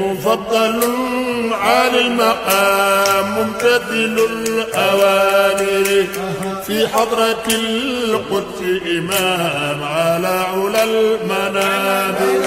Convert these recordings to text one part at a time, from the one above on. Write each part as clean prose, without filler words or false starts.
مفضل عالي المقام ممتثل الأوامر في حضرة القدس إمام على علا المنابر.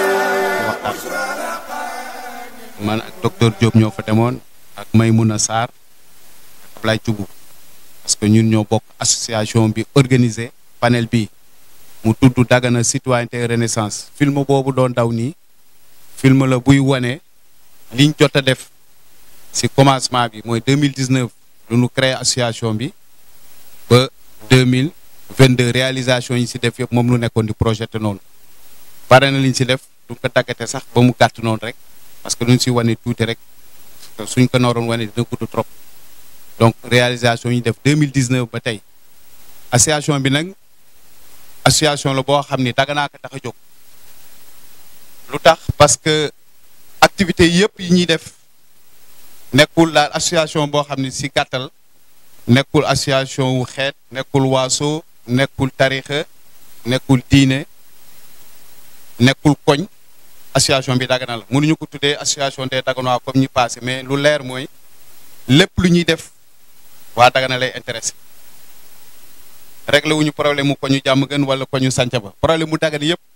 man ak docteur Diop ñoo fa demoon ak Maymouna Sarr ak Ablaye Thioub parce que ñun ñoo bokk association bi organisé panel bi mu tudd Dagana citoyenneté renaissance. film boobu doon daw nii film la buy wane liñ jot a def ci commencement bi mooy 2019 lu ñu créé association bi ba 2022 réalisation yi ci def yëpp moom lu nekkoon di projeté noonu bare na liñ ci def du ko tàggate sax ba mu gàtt noonu rek parce que luñ ci wane tuuti rek suñ ko nooroon wane dina gudd trop. donc réalisation yi def 2019 ba tey association bi nag association la boo xam ni Dagana ko tax a jóg lu tax parce que activité yëpp yi ñuy def nekkul daal association boo xam ni ci gàttal nekkul association wu xeet nekkul waaso nekkul tarixa nekkul diine nekkul koñ association bi Dagana la mënuñu ko tuddee association des Daganois comme ñi passé mais lu leer mooy lépp lu ñuy def waa Dagana lay intéressé réglé wuñu problème mu ko ñu jàmm gën wala ko ñu sanca ba problème mu Dagana yëpp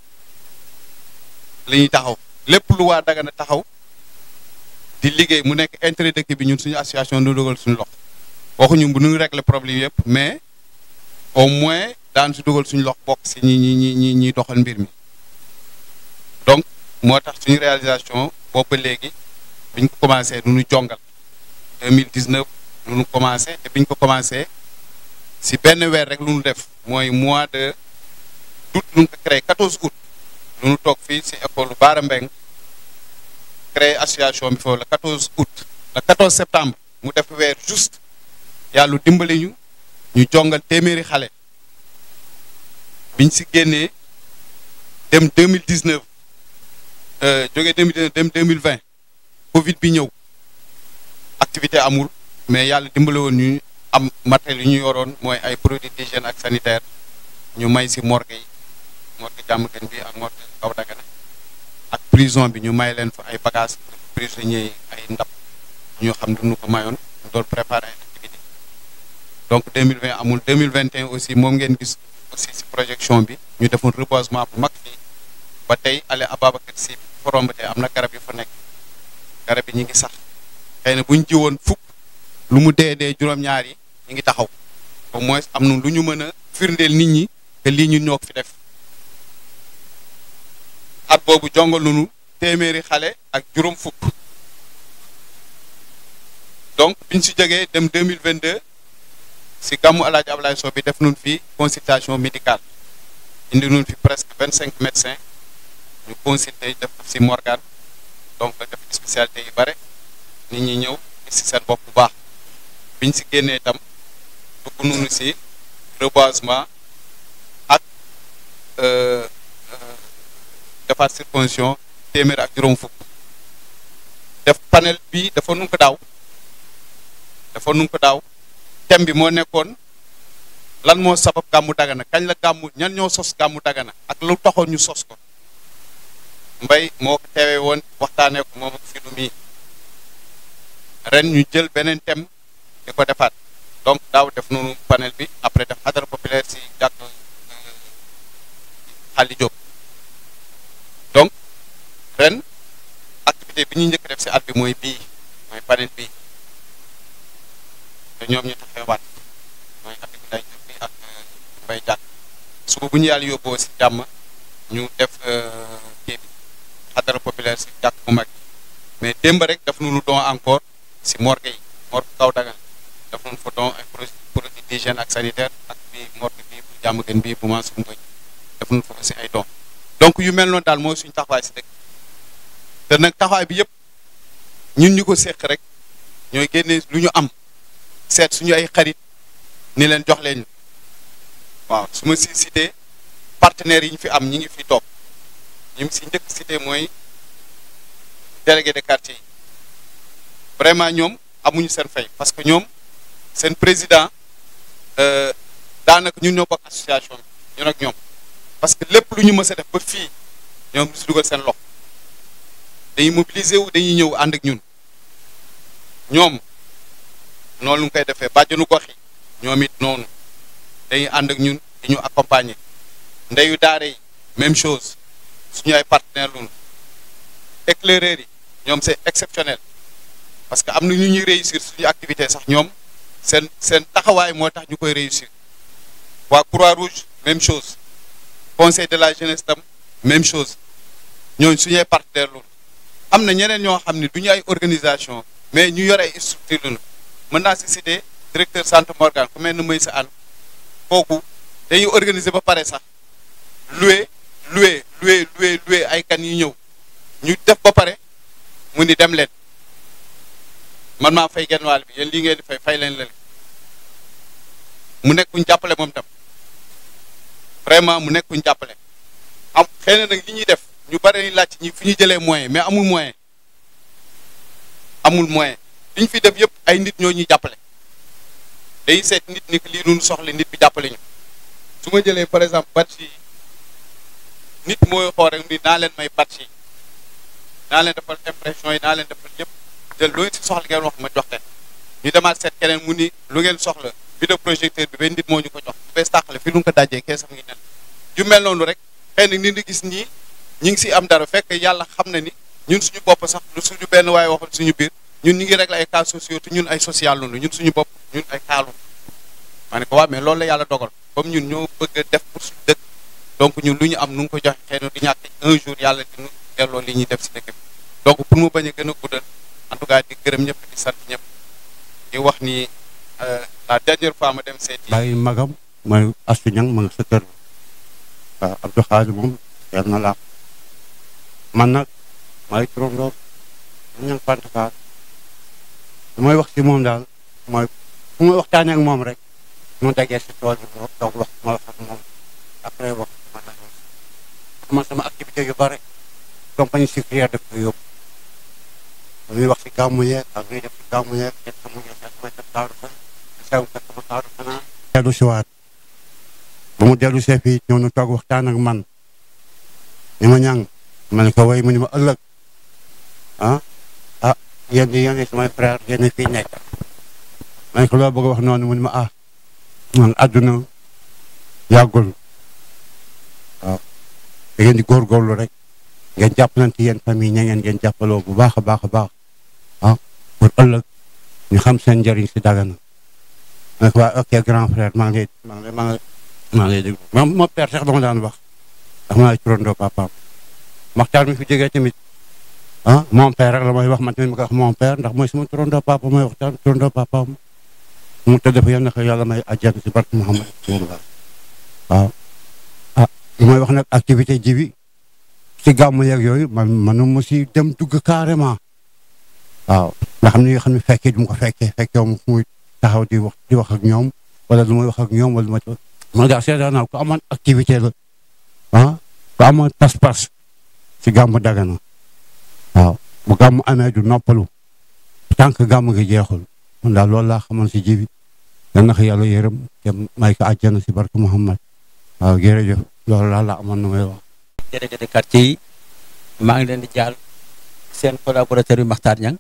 li ñuy taxaw lépp lu waa Dagana taxaw di liggéey mu nekk intérêt dëkk bi ñun suñu association nu dugal suñu loxo waxuñu bu ñu réglé problème yëpp mais au moins daan si dugal suñu loxo bokk si ñi doxal mbir mi donc moo tax suñu réalisation boobu ba léegi biñ ko commencé nu ñu jongal 2019 lu ñu commencé te biñ ko commencé si benn weer rek lu ñu def mooy mois de août lu ñu ko créé 14 août lu ñu toog fii si école Baara Mbeng créé association bi foofu le 14 août le 14 septembre mu def weer juste yàlla dimbali ñu jongal téeméeri xale biñ si génnee dem 2019 jógee 2019 dem 2020 Covid bi ñëw activité amul mais yàlla dimbale woon ñu am matériel yu ñu yoroon mooy ay produits d'hygiène ak sanitaire ñu may si morgue yi morgue Diamaguène bi ak morgue kaw Dagana ak prison bi ñu may leen fa ay bagages prisonniers yi ay ndab ñu xam duñu ko mayoon ñu doon préparer ay activité donc 2020 amul 2021 aussi moom ngeen gis aussi si projection bi ñu defoon reboisement bu mag fii ba tey ale Ababacar Sy forom ba tey am na garab yu fa nekk garab yi ñu ngi sax xëy na bu ñu jiwoon fukk lu mu dee juróom-ñaar yi ñu ngi taxaw au moins am na lu ñu mën a firndeel nit ñi que lii ñun ñoo ko fi def at boobu jongal nañu téeméeri xale ak juróom fukk donc biñ si jógee dem 2022 si gàmmu Alaaji Ablaye Sow bi def nañu fi consultation médicale indi nañu fi presque 25 médecins ñu consulter def si morgane donc def spécialité yu bare nit ñi ñëw gis si seen bopp bu baax biñ si génnee itam dugg nañu si reboisement ak defaat circoncision téeméer ak juróom fukk def panel bi dafa nu ko daaw thème bi moo nekkoon lan moo sabab gàmmu Dagana kañ la gàmmu ñan ñoo sos gàmmu Dagana ak lu taxoon ñu sos ko Mbay moo ko teewee woon waxtaanee ko moom ak fi du mii ren ñu jël beneen thème di ko defaat donc daaw def noonu panel bi après def xadara populaire si jàkk Xali Diop donc ren activité bi ñuy njëkk def si at bi mooy bii mooy panel bii te ñoom ñu taxee waat mooy Abdoulaye Diop bi ak Mbay jàkk suba bu ñu yàlla yóbboo si jàmm ñu def kii bi xadara populaire si jàkk bu mag mais démb rek daf nu don encore si morgue yi morgue kaw Dagana daf nu fa don ay produits d'hygiène ak sanitaire ak bi morgue bi bu Diamaguène bi bu Mansour Mboye daf nu fa aussi ay don donc yu mel noonu daal mooy suñu taxawaay si dëkk te nag taxawaay bi yëpp ñun ñu ko séq rek ñooy génne lu ñu am seet suñu ay xarit ni leen jox leen waaw su ma si cité partenaires yi ñu fi am ñi ngi fi toog ñu si njëkk cité mooy délégué de quartier yi vraiment ñoom amuñu seen fay parce que ñoom seen président daanaka ñun ñoo bokk association bi ñun ak ñoom parce que lépp lu ñu mës a def ba fii ñoom du si dugal seen loxo dañuy mobiliser wu dañuy ñëw ànd ak ñun ñoom noonu lu koy defee bàjjenu gox yi ñoom it noonu dañuy ànd ak ñun di ñu accompagner ndeyu daara yi même chose suñu ay partenaires luñu éclaireurs yi ñoom c'est exceptionnel parce que am na ñu ñuy réussir suñu activité sax ñoom seen taxawaay moo tax ñu koy réussir waa Croix-Rouge même chose conseil de la jeunesse tam même chose ñooñu suñu ay partenaires luñu am na ñeneen ñoo xam ne du ñu ay organisation mais ñu yore ay structure luñu mën naa si citer directeur Centre Morgan ku mel ne Moïse Anne kooku dañuy organiser ba pare sax loué ay kan yi ñëw ñu def ba pare mu ni dem leen man maa fay genn wàll bi yéen lii ngeen di fay leen leen mu nekk kuñ jàppale moom tam vraiment mu nekk kuñ jàppale am xëy na nag li ñuy def ñu bari laaj ñi fi ñu jëlee moyen mais amul moyen li ñu fi def yëpp ay nit ñoo ñuy jàppale day seet nit ni lii nu soxla nit bi jàppale ñu su ma jëlee par exemple batch yi nit mooy xool rek ni naa leen may batch yi naa leen defal impression yi naa leen defal yëpp jël lu ngeen si soxla ngeen wax ma jox leen ñu demaat seet keneen mu ni lu ngeen soxla vidéo projecteur bi benn nit moo ñu ko jox bu bees tàqale fi lu nga ko dajee keesam ngi nen yu mel noonu rek xëy na nit ñi gis ñii ñi ngi si am dara fekk yàlla xam na ni ñun suñu bopp sax lu suñu benn waaye waxoon suñu biir ñun ñi ngi régler ay cas sociaux te ñun ay social loolu ñun suñu bopp ñun ay kaalu ma ne ko waaw mais loolu la yàlla dogal comme ñun ñoo bëgg a def pour suñu dëkk donc ñun lu ñu am nu ngi ko joxe xëy na di ñàkk un jour yàlla di ñu delloo li ñuy def si dëkk bi donc pour mu bañ a gën a guddal en tout cas di gërëm ñëpp di sant ñëpp di wax ni la dernière fois ma dem seeti bàyyi magam mooy Astou Niang ma nga sa kër waaw Abdou Khadir moom yal na laa man nag maay turandoor Niang Fanta lu may wax si moom daal mooy fu may waxtaanee ak moom rek mu dajee si tool bi toog wax ma wax ak moom après wax man sama activité yu bare compagnie sucrière def ko yóbbu muy wax si gàmmu yeeg ak luy def si gàmmu yeeg kenn xamu ne sax may def taaru fan sew fekk ma taaru fanaa dellu si waat ba mu dellu see fii ñëw na toog waxtaan ak man ni ma ñang ma ne ko way mu ni ma ëllëg yéen di yéen samay frère yéen fii nekk ma ne ko loo bëgg a wax noonu mu ni ma man àdduna yàggul waaw da ngeen di góorgóorlu rek ngeen jàppalante yéen famille ña ngeen jàppaloo bu baax a baax pour ëllëg ñu xam seen njëriñ si Dagana ma ne ko waa ok grand frère maa ngi lay déglu ma père sax dama daan wax ndax maa ngi turandoo papaam Maxtaar mi fi jógee tamit mon père rek la may wax man tamit ma koy wax mon père ndax mooy sama turandoo papa mooy waxtaan turandoo papaam mu tëdd fa yal na ko yàlla may àjjana si barke Muhammad waaw li may wax nag activité ji bi si gàmmu yeeg yooyu manu ma si dem dugg carrément waaw nga xam ne yoo xam ne fekkee du ma ko fekkee mu muy taxaw di wax ak ñoom wala du may wax ak ñoom wala du ma ci man daal seetaan naa ko amoon activité la ku amoon pas-pas si gàmmu Dagana waaw bu gàmmu amee du noppalu tant que gàmmu gi jeexul man daal loolu laa xamoon si ji bi yal na ko yàlla yërëm te may ko àjjana si barke Muhammad waaw jërëjëf loolu laa la amoon na may wax. délégué de quartier yi maa ngi leen di jaal seen collaborateur yu Maxtaar Niang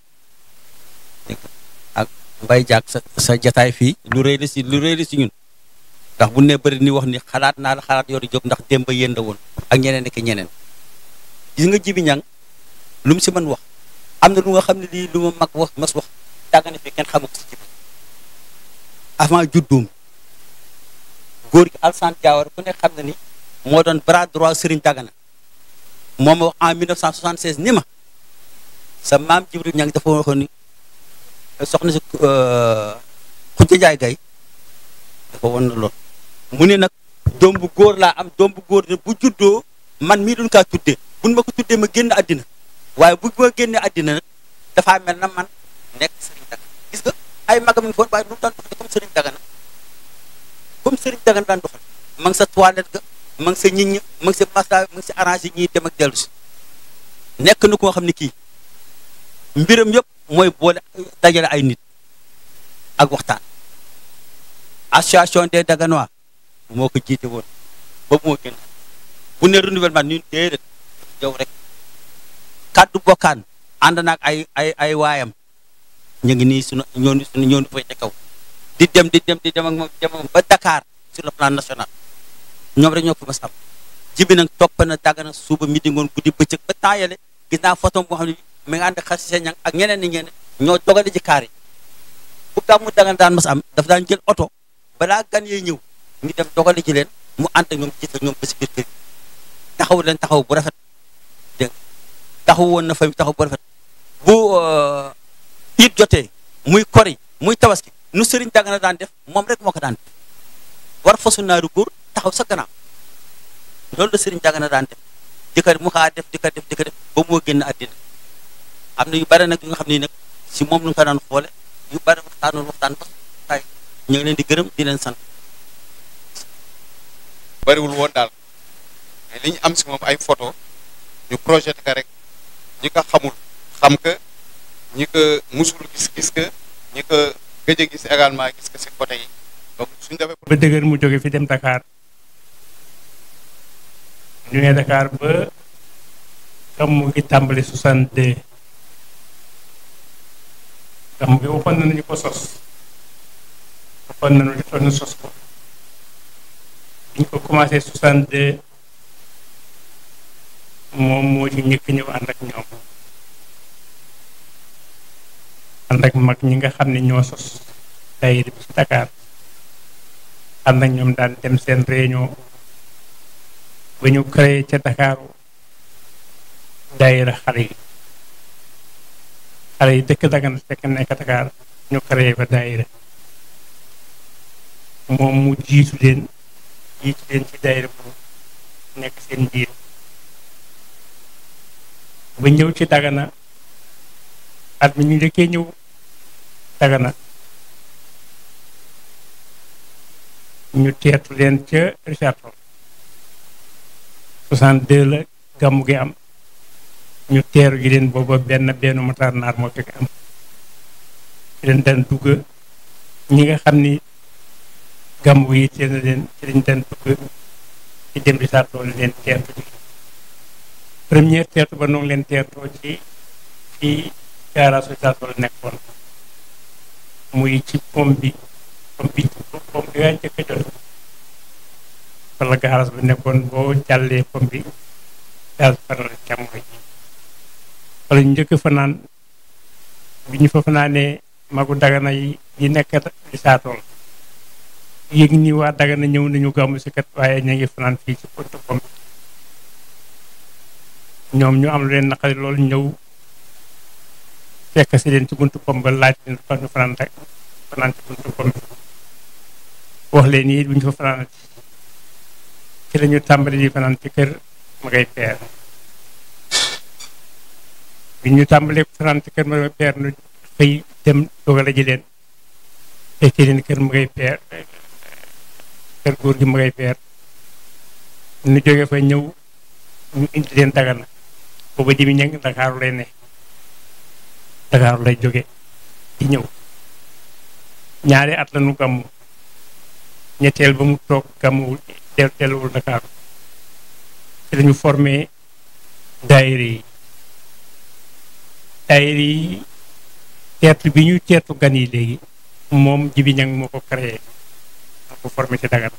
ak Mbaye Diack sa jataay fii lu rëy la si ñun ndax bu ne bëri ni wax ni xalaat naa la xalaat yoru jóg ndax démb yéen la woon ak ñeneen ak ñeneen gis nga Jibi Niang lu mu si mën wax am na lu nga xam ne lii lu ma mag wax mas wax Dagana fi kenn xamu ko si Jibi avant juddoom góor gi Alsane Diawara ku nekk xam na ni moo doon bras droit Serigne Dagana moom ma wax en 1976 ni ma sa maam Jibril Niang dafa waxoon ni soxna si Khoudia Ndiaye Gaye dafa won na lool mu ne nag doom bu góor laa am doom bu góor ne bu juddoo man mii duñ kaa tuddee buñ ma ko tuddee ma génn àddina waaye bu ma génnee àddina nag dafaa mel na man nekk Serigne Dagana gis nga ay magam ngi foon waaye lu mu daan doxale comme Serigne Dagana daan doxal ma ngi sa toilette ga ma ngi sa ñiñ ña ma ngi sa massa ma ngi sa arrangé ñiy dem ak dellu si nekk na koo xam ne kii mbiram yëpp mooy boole dajale ay nit ak waxtaan association des Daganois moo ko jiite woon ba moo génn bu ne renouvellement ñun déedéet yow rek kaddu bokkaan ànd naag ay waayam ñu ngi nii sunu ñoonu fay ca kaw di dem ak moom ba Dakar sur le plan national ñoom rek ñoo ko fa sam jibi nag topp na Dagana suba midi ngoon guddi bëccëg ba taayale gis naa photo boo xam ne mi nga ànd ak xasi ñang ak ñeneen ni ngeen ñoo dogale ci kaar yi bu gàmmu Dagana daan mas am dafa daan jël oto balaa gan yee ñëw ngi dem dogale ci leen mu ànd ak ñoom jiital ñoom ba si biir kër taxaw leen taxaw bu rafet dégg taxaw woon na fa taxaw bu rafet bu it jotee muy kori muy tabaski nu sëriñ Dagana daan def moom rek moo ko daan def war fasu naaru góor taxaw sa gannaaw loolu la sëriñ Dagana daan def di ko def ba moo génn àddina am na yu bare nag yu nga xam ne nag si moom lu nga ko daan xoole yu bare waxtaan ba tay ñu ngi leen di gërëm di leen sant bariwul woon daal mais li ñu am si moom ay photo ñu projeté ka rek ñi ko xamul xam que ñi ko musul gis que ñi ko gëj a gis également gis que si côté yi donc suñu defee ba dëgër mu jóge fi dem Dakar ñu ne Dakar ba gàmmu gi tàmbali 62 gàmmu gi waxoon nañu ko sos waxoon nañu li toll sos ko ñu ko commencé 62 moom moo ci njëkk ñëw ànd ak ñoom ànd ak mag ñi nga xam ne ñoo sos daayira bi ci Dakar ànd ak ñoom daan dem seen réunion ba ñu créé ca Dakaru daayira xale yi dëkk Dagana fekk nekk Dakar ñu créé ba daayira moom mu jiitu leen ci daayira bu nekk seen biir ba ñëw ci Dagana at mi ñu njëkkee ñëw Dagana ñu teetu leen ca Richard Toll 62 la gàmmu gi am ñu teeru ji leen booba benn mataar naar moo fekk am ci leen daan dugg ñi nga xam ni gàmmu yi teel na leen ci lañ daan dugg ci dem Richard Toll leen teertu ji première teertu ba noonu leen teertoo ci garage Richard Toll nekkoon muy ci pom bi nga njëkk a jot wala garage ba nekkoon boo jàllee pom bi daal faral càmmooy wala ñu njëkk fanaan bi ñu fa fanaanee magu Dagana yi nekk Richard Toll yëg ni waa Dagana ñëw nañu gàmmu si kat waaye ñu ngi fanaan fii ci pontu pom bi ñoom ñu am lu leen naqari loolu ñëw fekk si leen ci buntu pom ba laaj leen fa ñu fanaan ci buntu pom bi wax leen yi bu ñu fa fanaan ci la ñu tàmbali di fanaan ci kër ma ngay peer bi ñu tàmbalee fanaan ci kër ma ngay peer nu xëy dem dogale ji leen fekkee leen kër ma ngay peer kër góor gi ma ngay peer nu jóge fa ñëw ñu indi leen Dagana booba Jibi Ñang Dakaaru lay ne Dakaaru lay jóge di ñëw ñaari at la nu gàmmu ñetteel ba mu toog gàmmuwul delluwul Dakaaru ci lañu formé daayira yi teertu bi ñu teertu gan yi léegi moom Jibi Ñang moo ko créé moo ko formé ci Dagana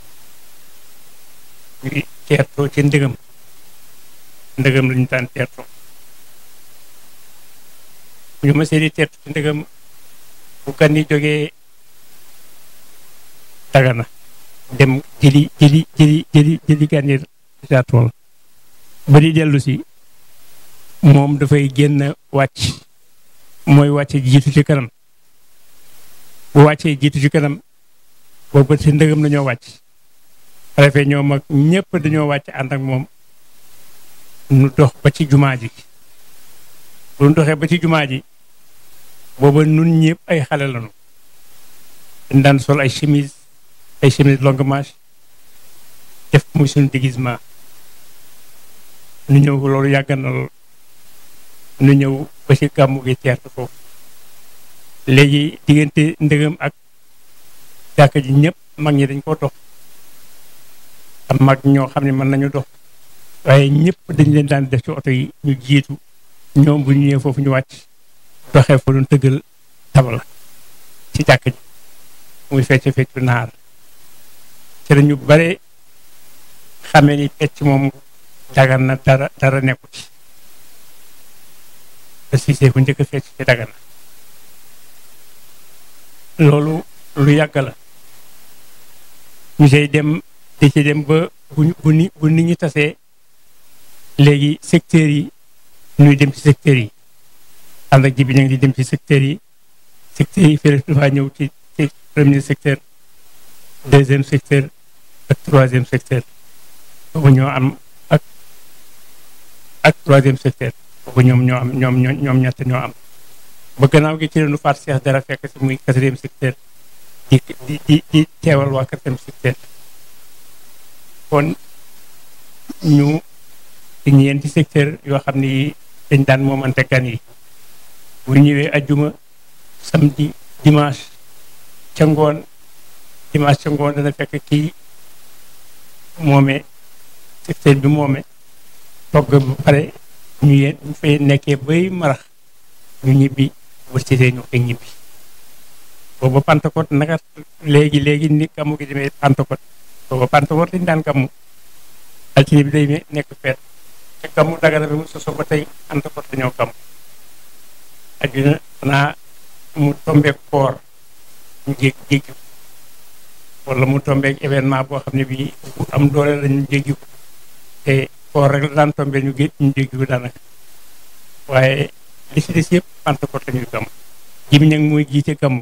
ñu teertoo ci ndëgëm lañu daan teertoo bu ñu mësee di teertu ci ndëgëm bu gan yi jógee Dagana dem jëli gan yi Richard Toll ba di dellu si moom dafay génn wàcc mooy wàcce jiitu ci kanam bu wàccee jiitu ci kanam boobu ci ndëgëm dañoo wàcc refee ñoom ak ñëpp dañoo wàcc ànd ak moom nu dox ba ci jumaa ji bu nu doxee ba ci jumaa ji booba nun ñëpp ay xale lañu dañ daan sol ay chemise longue manche def muy suñu déguisement nu ñëw loolu yàgg na lool nu ñëw ba ci gàmmu gi teertu foofu léegi diggante ndëgëm ak jàkka ji ñëpp mag ñi dañ koo dox am mag ñoo xam ne mën nañu dox waaye ñëpp dañ leen daan def ci oto yi ñu jiitu ñoom bu ñu ñëwee foofu ñu wàcc doxee fa doon tëggal tabala ci jàkk ji muy feccu naar ci la ñu bare xamee ni fecc moom dagan na dara nekku ci te Cissé bu njëkk a fecc ci dagan na loolu lu yàgg la ñu say dem di ci dem ba bu nit ñi tasee léegi secteurs yi ñuy dem ci secteurs yi ànd ak ji bi ñu ngi di dem ci secteurs yi fii dafa ñëw ci premier secteur deuxième secteur ak troisième secteur boobu ñoo am ak troisième secteur boobu ñoom ñett ñoo am ba gannaaw gi ci la ñu faat Cheikh dara fekk si muy quatrième secteur di teewal waa quatrième secteur kon ñu ñeenti secteur yoo xam ni dañ daan moomante gan yi bu ñëwee ajjuma samedi dimanche ca ngoon dana fekk kii moome secteur bi moome togg ba pare ñu fay nekkee bay marax ñu ñibbi wërsitee ñu koy ñibbi booba Pentecôte naka léegi ni gàmmu gi demee Pentecôte booba Pentecôte lañu daan gàmmu altine bi day nekk feet te gàmmu Dagana bi mu sosoo ba tey Pentecôte la ñoo gàmmu ajuna xanaa mu tombeek koor ñu jéggi wala mu tombeek événement boo xam ne bii bu am doole la ñu jéggi ko te koor rek la daan tombe ñu jéggi ko daanaka waaye li si des yëpp Pentecôte la ñuy gàmmu Jibi Ñang mooy jiite gàmmu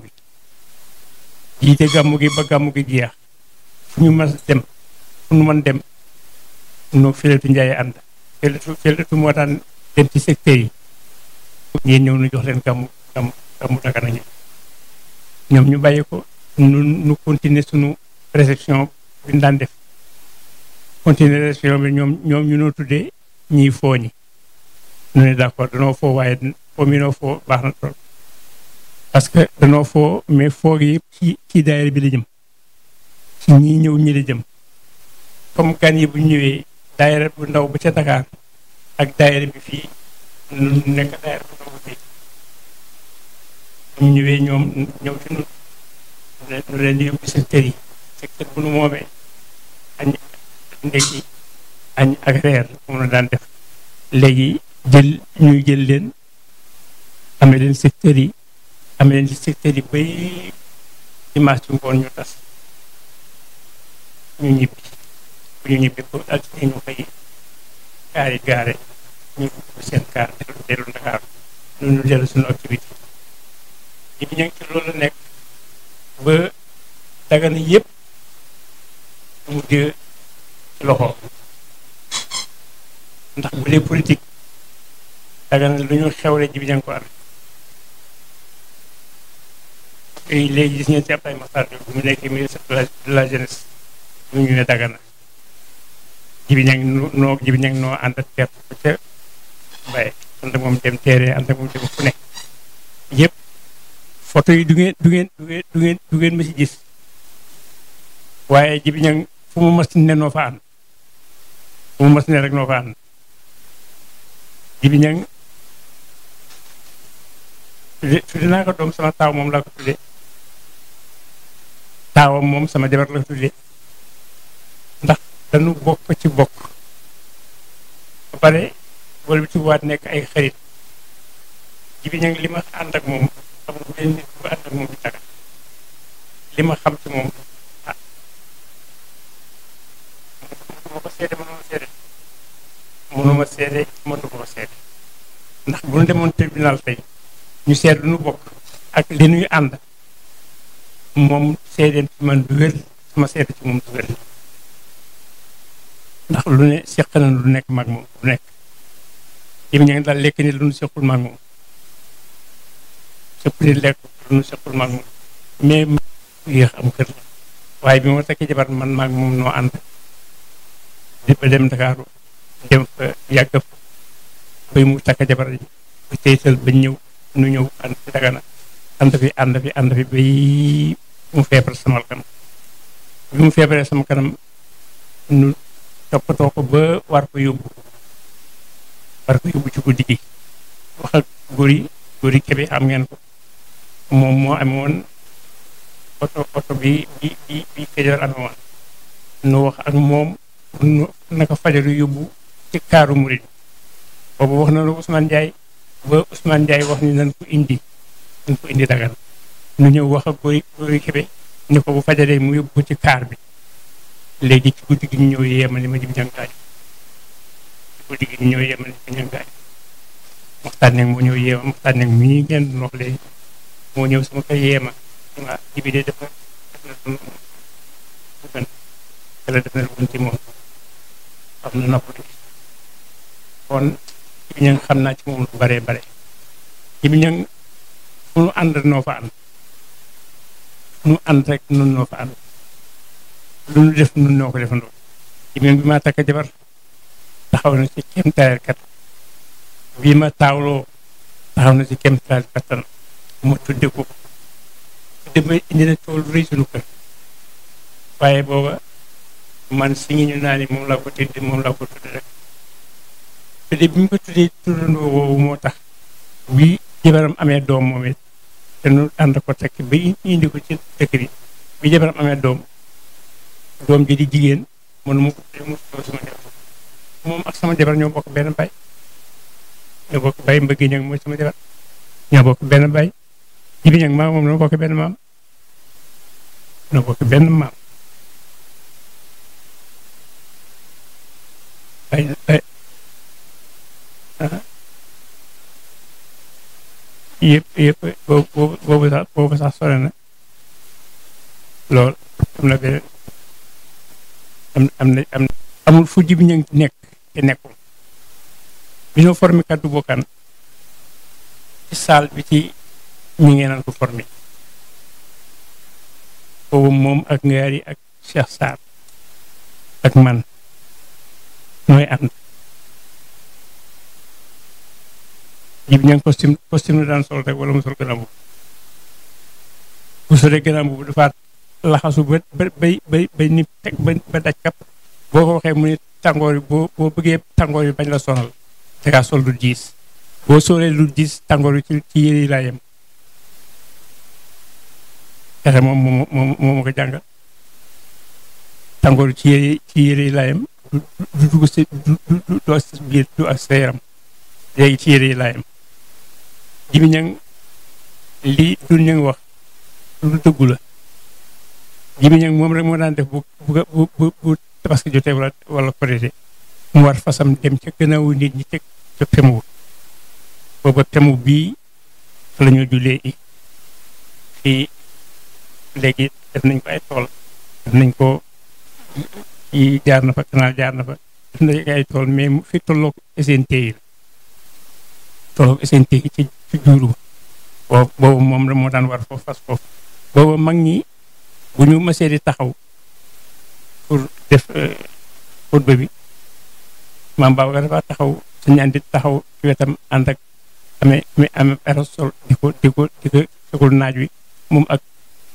gi ba gàmmu gi jeex fu ñu mën dem noo Filetu Njaay ànd Filetu moo daan dem ci secteur yi ñeen ñëw nu jox leen gàmmu Dagana ñoom ñu bàyyi ko nu continuer suñu réception bi ñu daan def continuer réception bi ñoom ñu noo tuddee ñiy foo ñi ñu ne d'accord danoo foo waaye foo mi noo foo baax na trop parce que danoo foo mais foo gi yëpp ci daayira bi la jëm ci ñii ñëw ñi la jëm comme gan yi bu ñëwee daayira bu ndaw ba ca Dakar ak daayira bi fii nu nekk daayira bu ndaw ba fii ñu ñëwee ñoom ñëw ci nu leen di yóbbu secteur yi secteur bu nu moomee añ ndekki añ ak reer moom la daan def léegi ñuy jël leen amee leen secteur yi amee leen ci secteur yi bay dimanche ci ngoon ñu tas ñu ñibbi ko altine ñu fay gaare ñu seen kaar dellu Dakar ñu dellu suñu activité yi bi ñu ngi ci loolu nekk ba Dagana yëpp mu jë ci loxo ndax bu dee politique Dagana lu ñu xewle Jibi Ñang ko amee léegi gis ngeen ci Abdoulaye Makhtar Diop bu mu nekk ministre de la jeunesse ñu ñëwee Dagana Jibi Ñang noo ànd ak teer ko ca Baye ànd ak moom dem teere ànd ak moom dem fu ne yëpp photo yi du ngeen ma ci gis waaye Jibi Ñang fu mu mas ne noo fa ànd fu mu mas ne rek noo fa ànd Jibi Ñang tudde naa ko doom sama taaw moom laa ko tudde taawam moom sama jabar la ko tudde ndax dañu bokk ci bokk ba pare wala bi ci waat nekk ay xarit Jibi Ñang li ma ànd ak moom amul benn nit bu ànd ak moom ci Dagana li ma xam ci moom mënuma seede mënuma ko seede ndax bu ñu demoon tribunal tey ñu seet lu ñu bokk ak li ñuy ànd moom seedeen ci man du wér sama seede ci moom du wér ndax lu ne seq na lu nekk mag moom lu nekk Jibi Ñang daal lekk ni lu ñu sequl mag moom sëpp ni lekk lu ñu sequl mag moom mais yéex am kër la waaye bi ma takki jabar man mag moom noo ànd di ba dem Dakaaru dem fa yàgg fa bay mu takk jabar ji ba teytal ba ñëw nu ñëw ànd ci Dagana ànd fi bay mu feebar sama kanam bi mu feebaree sama kanam nu toppatoo ko ba war ko yóbbu ci guddi gi wax ak góori Kébé xam ngeen ko moom moo amoon oto bi Kajoor amoon nu wax ak moom naka fajaru yóbbu ci kaaru murid boobu wax na lu Ousmane Ndiaye ba Ousmane Ndiaye wax ni nañ ko indi Dagana nu ñëw wax ak góori Kébé ni ko bu fajaree mu yóbbu ko ci kaar bi léegi ci guddi gi ñu ñëw yeema ni ma jib ñangaaj ci guddi gi ñu ñëw yeema ni ma ñangaaj waxtaan nag moo ñëw yeema waxtaan nag mi ngeen doon wax léegi moo ñëw sama kër yeema waa jibi de def na lu gën yàlla def na lu gën ci moom xam na noppatu kon jibi ñang xam naa ci moom lu bare jibi ñang fu nu ànd noo fa ànd fu nu ànd rek nun noo fa ànd lu nu def nun noo ko defandoo jibi ñang bi ma takk jabar taxaw na ci kéemtaayal kat bii ma taawloo taxaw na ci kéemtaayal kattan mu tudde ko dama indi na tool rëy sunu kër waaye booba man si ngi ñu naa ni moom laa ko tudde rek te de bi ñu ko tuddee tuddandoo woowu moo tax bi jabaram amee doom moom it te nu ànd ko tekk ba indi ko ci dëkk bi jabaram amee doom ji di jigéen mënu ma ko tuddee mu tuddoo sama jabar moom ak sama jabar ñoo bokk benn baay mbëgg ñag mooy sama jabar ñoo bokk benn baay jibi ñag maa moom noo bokk benn maam yëpp boobu sax sore na lool am na beneen am amul fu jibi ñang nekk te nekkul bi ñoo formé kaddu bokkaan ci saal bi ci ñi ngeen naan ko formé boobu moom ak ngaari ak Cheikh Sarr ak man ñooy ànd jibi ñang costume la daan sol rek wala mu sol gannaaw bu solee gannaaw bu dafa laxasu ba ni teg ba daj kap boo ko waxee mu ne tàngoor yi boo bëggee tàngoor yi bañ la sonal te kaa sol lu diis boo solee lu diis tàngoor yi ci yére yi laa yem fexe moom moo ko jàngal tàngoor yi ci yére yi laa yem du dugg si du ak biir du ak sa yaram léegi ci yére yi laa yem jibi ñang lii du ñu ngi wax lu dëggu la jibi ñang moom rek moo daan def bu tabaski jotee wala korité mu war fasam dem ca gannaawu nit ñi ca pemu booba pemu bii fa la ñoo jullee fii léegi def nañ ko ay tool def nañ ko yi jaar na fa canal jaar na fa def nañ ay tool mais fi tolloog SNT yi tolloog SNT yi ci juuru boobu moom la moo daan war foofu fas foofu booba mag ñi bu ñu mësee di taxaw pour def xutba bi maam Babacar dafa taxaw suñu andi taxaw ci wetam ànd ak amee aérosol di ko fekul naaj wi moom ak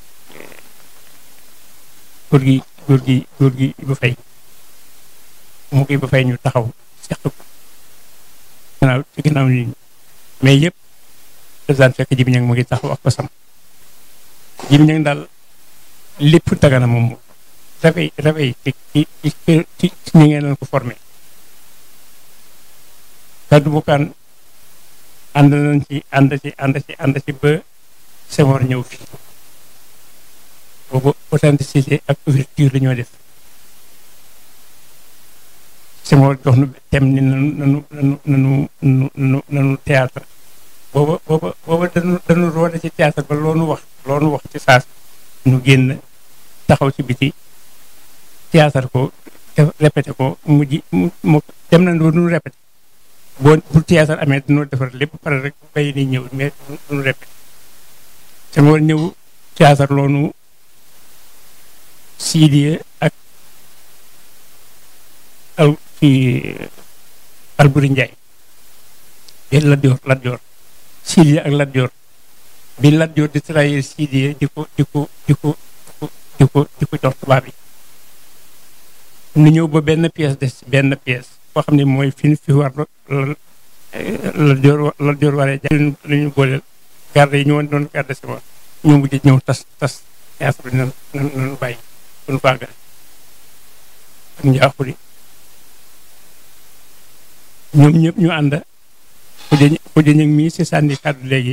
góor gi ba fay mu koy ba fay ñu taxaw seq ko ci gannaaw nit ñi mais yëpp daan fekk jibi ñang mu ngi taxaw ak basam jibi ñang daal lépp Dagana moom réveil ci ñi ngeen leen ko formé kaddu bokkaan ànd nañ ci ànd ci ba Senghor ñëw fi boobu authenticité ak ouverture la ñoo def Senghor jox nu thème ni nanu théâtre booba dañu roode ci théâtre ba loonu wax ci saas nu génn taxaw ci biti théâtre ko répété ko mu dem na nu répété bu théâtre amee dañoo defar lépp pare rek bay ni ñëw mais duñu répété Senghor ñëw théâtre loonu Sidiye ak Alburi Njaay bi Lat Joor Sidiye ak Lat Joor bi Lat Joor di trahir Sidiye di ko jox tubaab yi nu ñëw ba benn pièce des benn pièce boo xam ne mooy fi war la joor waree jàll li ñu booleel garde yi ñu woon doon garde sama ñoo mujj ñëw tas yaa bi nan bàyyi suñu faagale ak njaaxuli ñoom ñëpp ñu ànd xuja ñëg mii si sànni kàddu léegi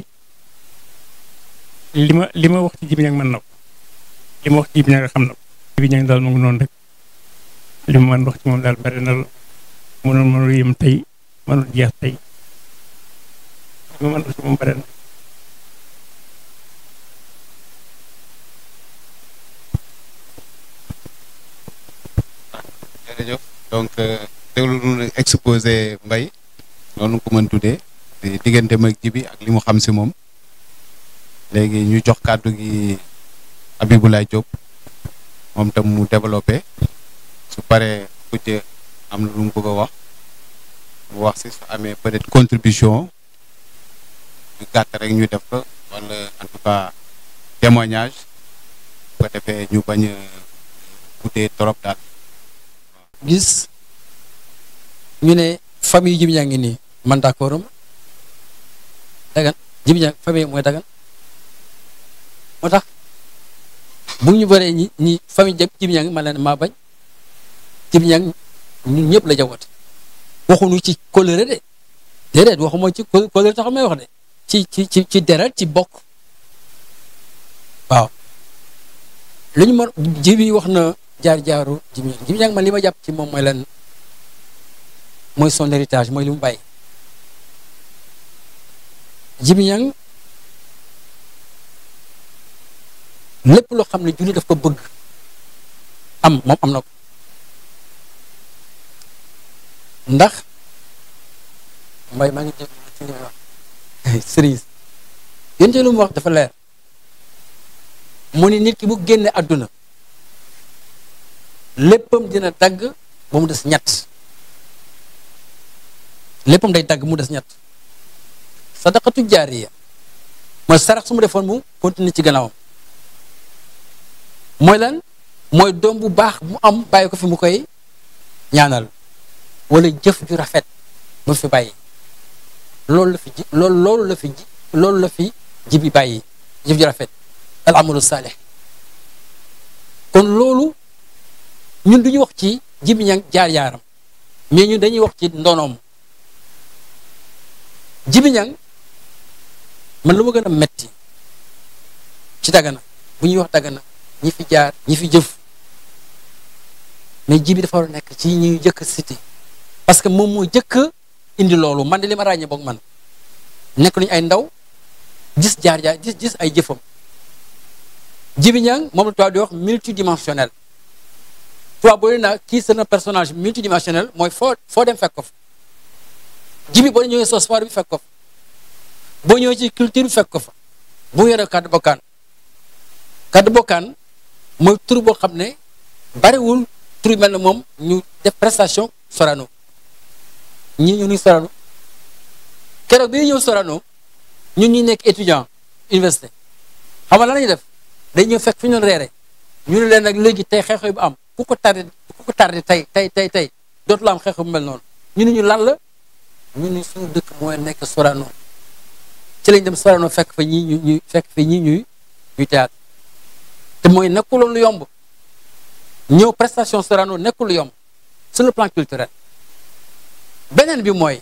li ma wax ci Jibi Ñang mën na ko li ma wax ci Jibi Ñang xam na ko Jibi Ñang daal mu ngi noonu rek li ma mën wax ci moom daal bari na mënul yëm tey mënul jeex tey li ma mën wax ci moom bari na jërëjëf donc déglu nu exposé Mbaye noonu ko mën tuddee diggante mag Jibi ak li mu xam si moom léegi ñu jox kàddu gi Abiboulaye Diop moom tam mu développé su paree kujje am na lu mu bëgg a wax mu wax si su amee peut-être contribution ñu gàtt rek ñu def ko wala en tout cas témoignage bu ko defee ñu bañ a guddee trop daal. gis ñu ne famille Jibi Ñang ngi nii man d'accord am dagan Jibi Ñang famille mooy dagan moo tax bu ñu bëree ñi famille Jibi Ñang ma leen maa bañ Jibi Ñang ñun ñëpp la jawwat waxuñu ci colère de déedéet waxuma ci colère tax may wax de ci deret ci bokk waaw lu ñu mën Jibi wax na jaar-jaaru Jibi Ñang Jibi Ñang man li ma jàpp ci moom mooy lan mooy son héritage mooy li mu bàyyi Jibi Ñang lépp loo xam ne julli daf ko bëgg moom am na ko ndax Mbaye maa ngi dégg ci li may wax sëriñ yéen lu mu wax dafa leer mu ni nit ki bu génne àdduna léppam dina dagg ba mu des ñett léppam day dagg mu des ñett sadaqatu jaariya mooy sarax su mu defoon mu continuer ci gannaawam mooy lan mooy doom bu baax mu am bàyyi ko fi mu koy ñaanal wala jëf ju rafet ba fi bàyyi loolu la fi ji loolu la fi Jibi bàyyi jëf ju rafet al amalu saalih kon loolu ñun duñu wax ci Jibi Ñang jaar-jaaram mais ñun dañuy wax ci ndonoom Jibi Ñang man lu ma gën a metti ci Dagana bu ñuy wax Dagana ñi fi jaar ñi fi jëf mais Jibi dafa war a nekk ci ñuy jëkk cité parce que moom moo jëkk indi loolu man de li ma ràññee boog man nekk nañu ay ndaw gis jaar-jaar gis ay jëfam Jibi Ñang moom la tubaab di wax multidimensionnel tubaab boo naa kii c'est un personnage multidimensionnel mooy foo dem fekk ko fa Jibi boo ñëwee si sport bi fekk ko fa boo ñëwee ci culture bi fekk ko fa bu yore kàddu bokkaan mooy tur boo xam ne bariwul tur yu mel ne moom ñu def prestation Sorano ñii ñu ni Sorano keroog bi ñu ñëw Sorano ñun ñi nekk étudiant université xam nga lan la ñuy def day ñëw fekk fi ñu doon reere ñu ne leen nag léegi tey xeexoo bu am ku ko tardé tey dootu la am xeexoo bu mel noonu ñu ne ñu lan la ñu ni suñu dëkk mooy nekk Sorano ci lañ dem Sorano fekk fa ñuy ñuy théâtre te mooy nekkul lu yomb ñëw prestation Sorano nekkul lu yomb sur le plan culturel beneen bi mooy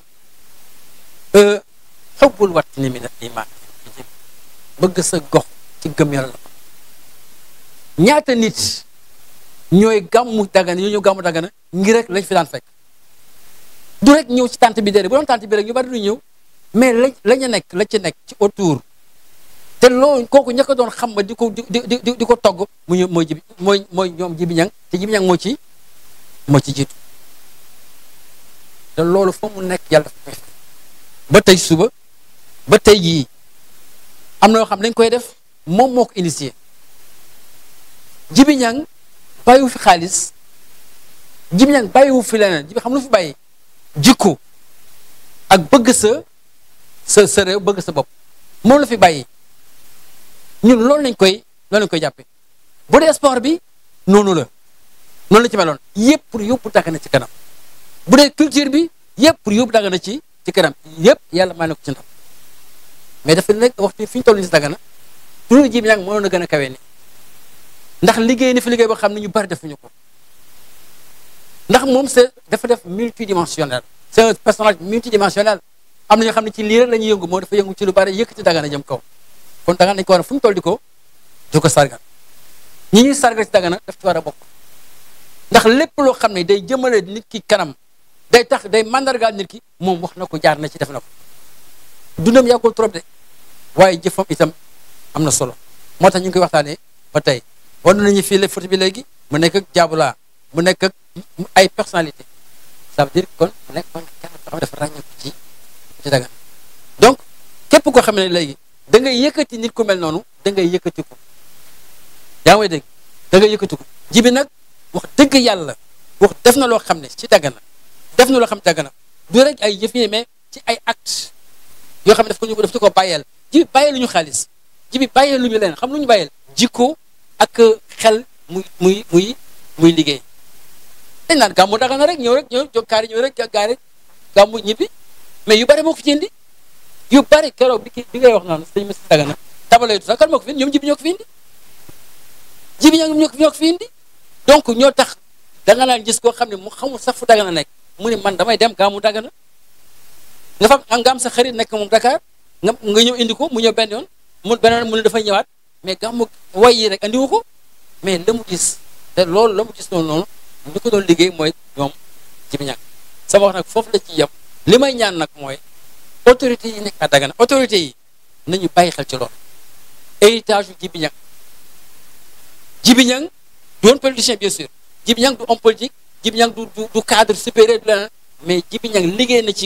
xubbul watni min al iman bëgg sa gox ci gëm yàlla ñaata nit ñooy gàmmu Dagana ñoo ñëw gàmmu Dagana ngir rek lañ fi daan fekk du rek ñëw ci tànt bi déedéet bu doon tànt bi rek ñu bari du ñëw mais la ci nekk ci autour te loolu kooku ña ko doon xam ba di ko togg mu ñëw mooy Jibi mooy ñoom Jibi Ñang te Jibi Ñang moo ci jiitu te loolu fa mu nekk yàlla dafa koy ba tey suba ba tey jii am na yoo xam dañ koy def moom moo ko initié Jibi Ñang bàyyiwu fi xaalis Jibi Ñang bàyyiwu fi leneen Jibi xam lu fi bàyyi jikko ak bëgg sa réew bëgg sa bopp moom la fi bàyyi ñun loolu lañ koy jàppe bu dee sport bi noonu la ci meloon yëpp pour yóbbu Dagana ci kanam bu dee culture bi yëpp pour yóbbu Dagana ci ci këram yëpp yàlla may na ko ci ndam mais dafa nekk waxtu fi ñu toll nii si Dagana turu Djiby Niang mënoon a gën a kawe ni ndax liggéey ni fi liggéey boo xam ne ñu bari defuñu ko ndax moom dafa def multidimensionnel c'est un personnage multidimensionnel am na ñoo xam ne ci lii rek la ñuy yëngu moo dafa yëngu ci lu bari yëkkati Dagana jëm kaw kon Dagana dañ ko war a fu ñu toll di ko sargal ñi ñuy sargal ci Dagana daf ci war a bokk ndax lépp loo xam ne day jëmale nit ki kanam day tax day mandargaal nit ki moom wax na ko jaar na ci def na ko dundam yàggul trop de waaye jëfam itam am na solo moo tax ñu ngi koy waxtaanee ba tey wan nañu fii la photo bi léegi mu nekk ak Diaboula mu nekk ak ay personnalité ça veut dire kon mu nekk kon kenn koo xam ne dafa ràññeeku ci Dagana donc képp koo xam ne léegi da ngay yëkkati nit ku mel noonu da ngay yëkkati ko yaa ngi may dégg da ngay yëkkati ko Djiby nag wax dëgg yàlla wax def na loo xam ne ci Dagana def na loo xam ne Dagana du rek ay jëf yi mais ci ay actes yoo xam ne daf ko bàyyeel Djiby bàyyee lu ñu xaalis Djiby bàyyee lu ñu leen xam lu ñu bàyyeel jikko ak xel muy liggéey dañ naan gàmmu Dagana rek ñëw jóg kaari ñëw rek gaari gàmmu ñibbi mais yu bari moo ko fi indi yu bari keroog bi ngay wax noonu sëñ Massa Dagana tabale tout ça kan moo ko fi indi ñoom Djiby ñoo ko fi indi Djiby ñoo ko fi indi donc ñoo tax da nga naan gis koo xam ne mu xamul sax fu Dagana nekk mu ne man damay dem gàmmu Dagana nga am sa xarit nekk moom Dakar nga ñëw indi ko mu ñëw benn yoon mu beneen mu ne dafay ñëwaat mais gàmmu way yi rek andiwu ko mais la mu gis te loolu la mu gis noonu ñu ko doon liggéey mooy ñoom Djiby Niang sama wax nag foofu la ci yem li may ñaan nag mooy autorité yi nekk à Dagana autorité yi nañu bàyyi xel ci loolu héritage yu Djiby Niang Djiby Niang du woon politicien bien sûr Djiby Niang du homme politique Djiby Niang du cadre supérieur du leneen mais Djiby Niang liggéey na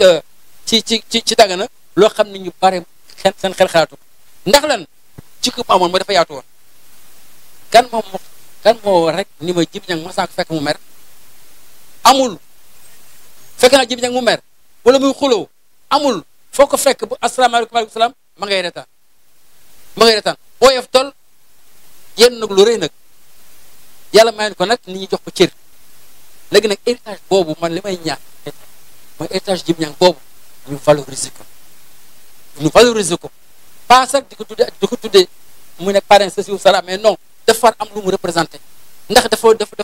ci Dagana loo xam ne ñu bare seen xel xalaatu ndax lan ci ko amoon mooy dafa yaatu woon kan moo rek ni ma Djiby Niang masaa ko fekk mu mer amul fekk naa Djiby Niang mu mer wala muy xuloo amul foo ko fekk bu asalaamaaleykum waaleykum salaam ma ngay retaan ooyof tol yéen nag lu rëy nag yàlla mayoon ko nag nit ñi jox ko cër léegi nag héritage boobu man li may ñaan mooy héritage Djiby Niang boobu ñu valoriser ko pas sax di ko tuddee mu nekk parrain ceci ou cela mais non dafa war am lu mu représenté ndax dafa def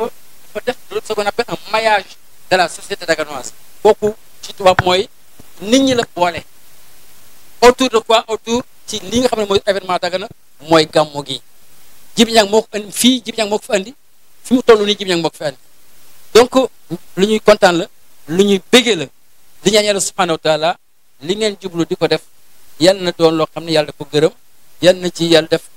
ce qu'on appelle un maillage de la société daganoise kooku ci tubaab mooy nit ñi la boole autour de quoi autour ci li nga xam ne mooy événement Dagana mooy gàmmu gi Djiby Niang moo ko andi fii Djiby Niang moo ko fi andi fi mu toll nii Djiby Niang moo ko fi andi donc lu ñuy kontaan la lu ñuy béggee la di ñaan yàlla subhanahu wa taala li ngeen jublu di ko def yal na doon loo xam ne yàlla ko gërëm yal na ci yàlla def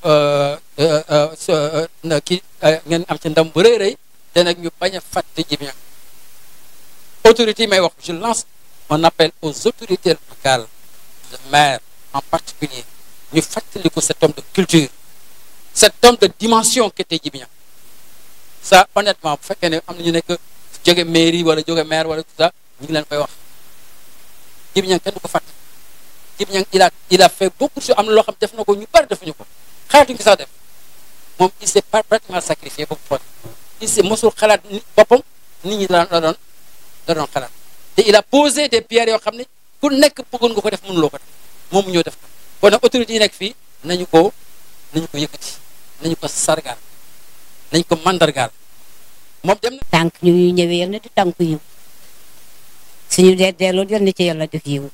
ngeen am ci ndam bu rëy rëy te nag ñu bañ a fàtte Djiby Niang autorité yi may wax je lance un appel aux autorités locales le maire en particulier ñu fàttaliku cet homme de culture cet homme de dimension qui était Djiby Niang ça honnêtement bu fekkee ne am na ñu nekk jóge mairie wala jóge maire wala tout ça ñu ngi leen koy wax Djiby Niang kenn du ko fàtte Djiby Niang il a fait beaucoup de choses am na loo xam def na ko ñu bari defuñu ko xalaatuñu ko sax def moom il s'est pratiquement sacrifié boobu foofu il s'est mosul xalaat boppam nit ñi la doon xalaat te il a posé des pierres yoo xam ne ku nekk bëggoon nga ko def mënuloo ko def moom ñoo def ko kon nag autorités yi nekk fii nañu ko yëkkati nañu ko sargaal nañu ko mandargaal moom dem na. tànk ñu ñëwee yal na di tànk yiw suñu delloo yal na ci yàlla def yiw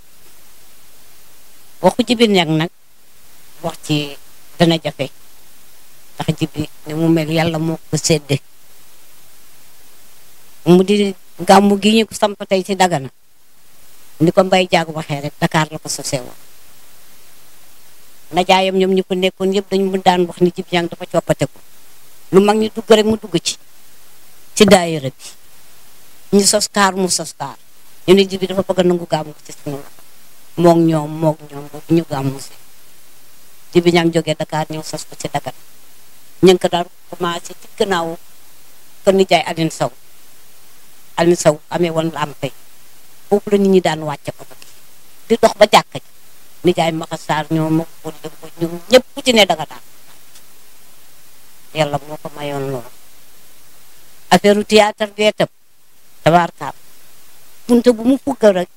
waxu Djiby Niang nag wax ci dana jafe ndax Djiby ni mu mel yàlla moo ko sédde mu di gàmmu gi ñu ko samp tey ci Dagana ni ko Mbaye Diack waxee rek Dakar la ko sosee woon najaayam ñoom ñu ko nekkoon yëpp dañu mu daan wax ni Djiby Niang dafa coppate ko lu mag ñu dugg rek mu dugg ci daayira bi ñu sos kaar mu sos kaar ñu ne Djiby dafa bëgg a nangu gàmmu ci suñu loxo moog ñoom boobu ñu gàmmu si Djiby Niang jógee Dakar ñëw sos ko ci Dagana ñu ngi ko daal commencé ci gannaaw kër nijaay Aline Sow amee woon lampe foofu la nit ñi daan wàcce ko di dox ba jàkka ji nijaay Maxasaar ñoom moo ko dem ko ñoom ñëpp ku ci ne danga daan yàlla moo ko mayoon loolu affaire théâtre bee tam tabaarkaam bunte bu mu fugg rek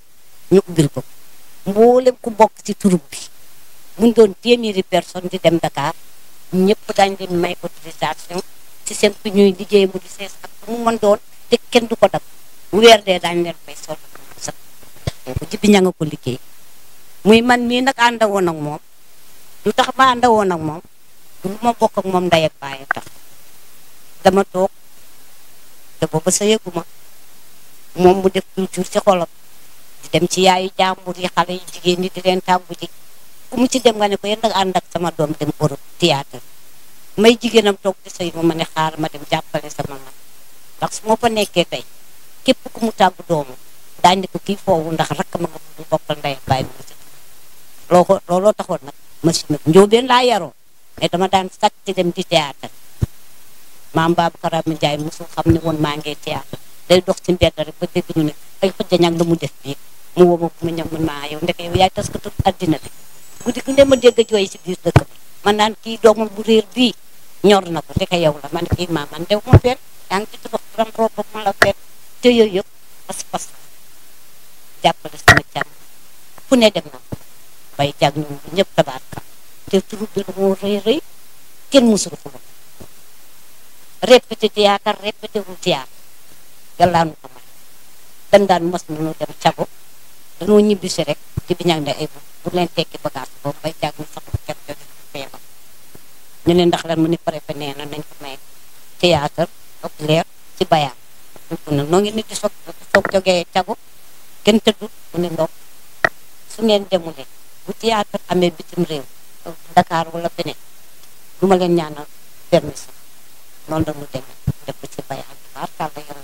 ñu ubbil ko mboolem ku bokk ci turub bi buñ doon téeméeri personne di dem Dakar ñëpp dañ leen may autorisation ci seen fi ñuy liggéey mu di sees ak mu mën doon te kenn du ko dab weer dee daañu leen fay sol sax bu Jibi Ñang ko liggéey muy man mii nag àndawoon ak moom lu tax ma àndawoon ak moom lu ma bokk ak moom ndey ak baay tax dama toog te booba sa yëguma moom mu def culture ci xolam di dem ci yaayu jàmbur yi xale yi jigéen ñi di leen tàggu ji ku mu ci dem nga ne ko yéen nag ànd ak sama doom dem Europe théâtre may jigéenam toog di sëy ma ne xaar ma dem jàppale sama mag ndax su ma fa nekkee tey képp ku mu tàggu doomu daañu ne ko kii foofu ndax rakk ma nga bu bokkal ndey ak baay bi ci looloo taxoon nag machine bi njóobeen laa yaroo mais dama daan sàcc ci dem di théâtre maam Babacar Ami Ndiaye mosul xam ne woon maa ngi théâtre day dox ci mbedd rek ba dégg ñu ne ay xëjja ñang la mu def bii mu woo ma fu mu ñëw mun maa yow ndeke yow yaay tas ko tut addina bi guddi gu ne ma dégg jooy si biir dëkk bi man naan kii doomam bu réer bii ñor na ko ndeke yow la man kii maa man dew ma fenn yaa ngi ci tubax ram roba ma la fenn te yooyu yëpp pas-pas jàppale sama càmm fu ne dem na bay jàng ñoom bi ñëpp tabaarka te turu bi moo rëy rëy kenn musul ko répété théâtre répété wu théâtre yàllaa nu ko may dañ daan mos nañu dem cago dañoo ñibbisi rek Jibi Ñang ne ay bu leen tekki bagage boobu bay jàng ñu sax kenn jóge feebar ñu ne ndax lan mu ni préfet nee na nañ ko may théâtre ak leer ci bayaan ñu noo ngi nit di soog jógee cago kenn tëddul mu ne ndox su ngeen demulee bu théâtre amee bitim réew Dakar wala feneen du ma leen ñaanal permission noonu la ñu demee def ko ci bayaan bi barkalla yàlla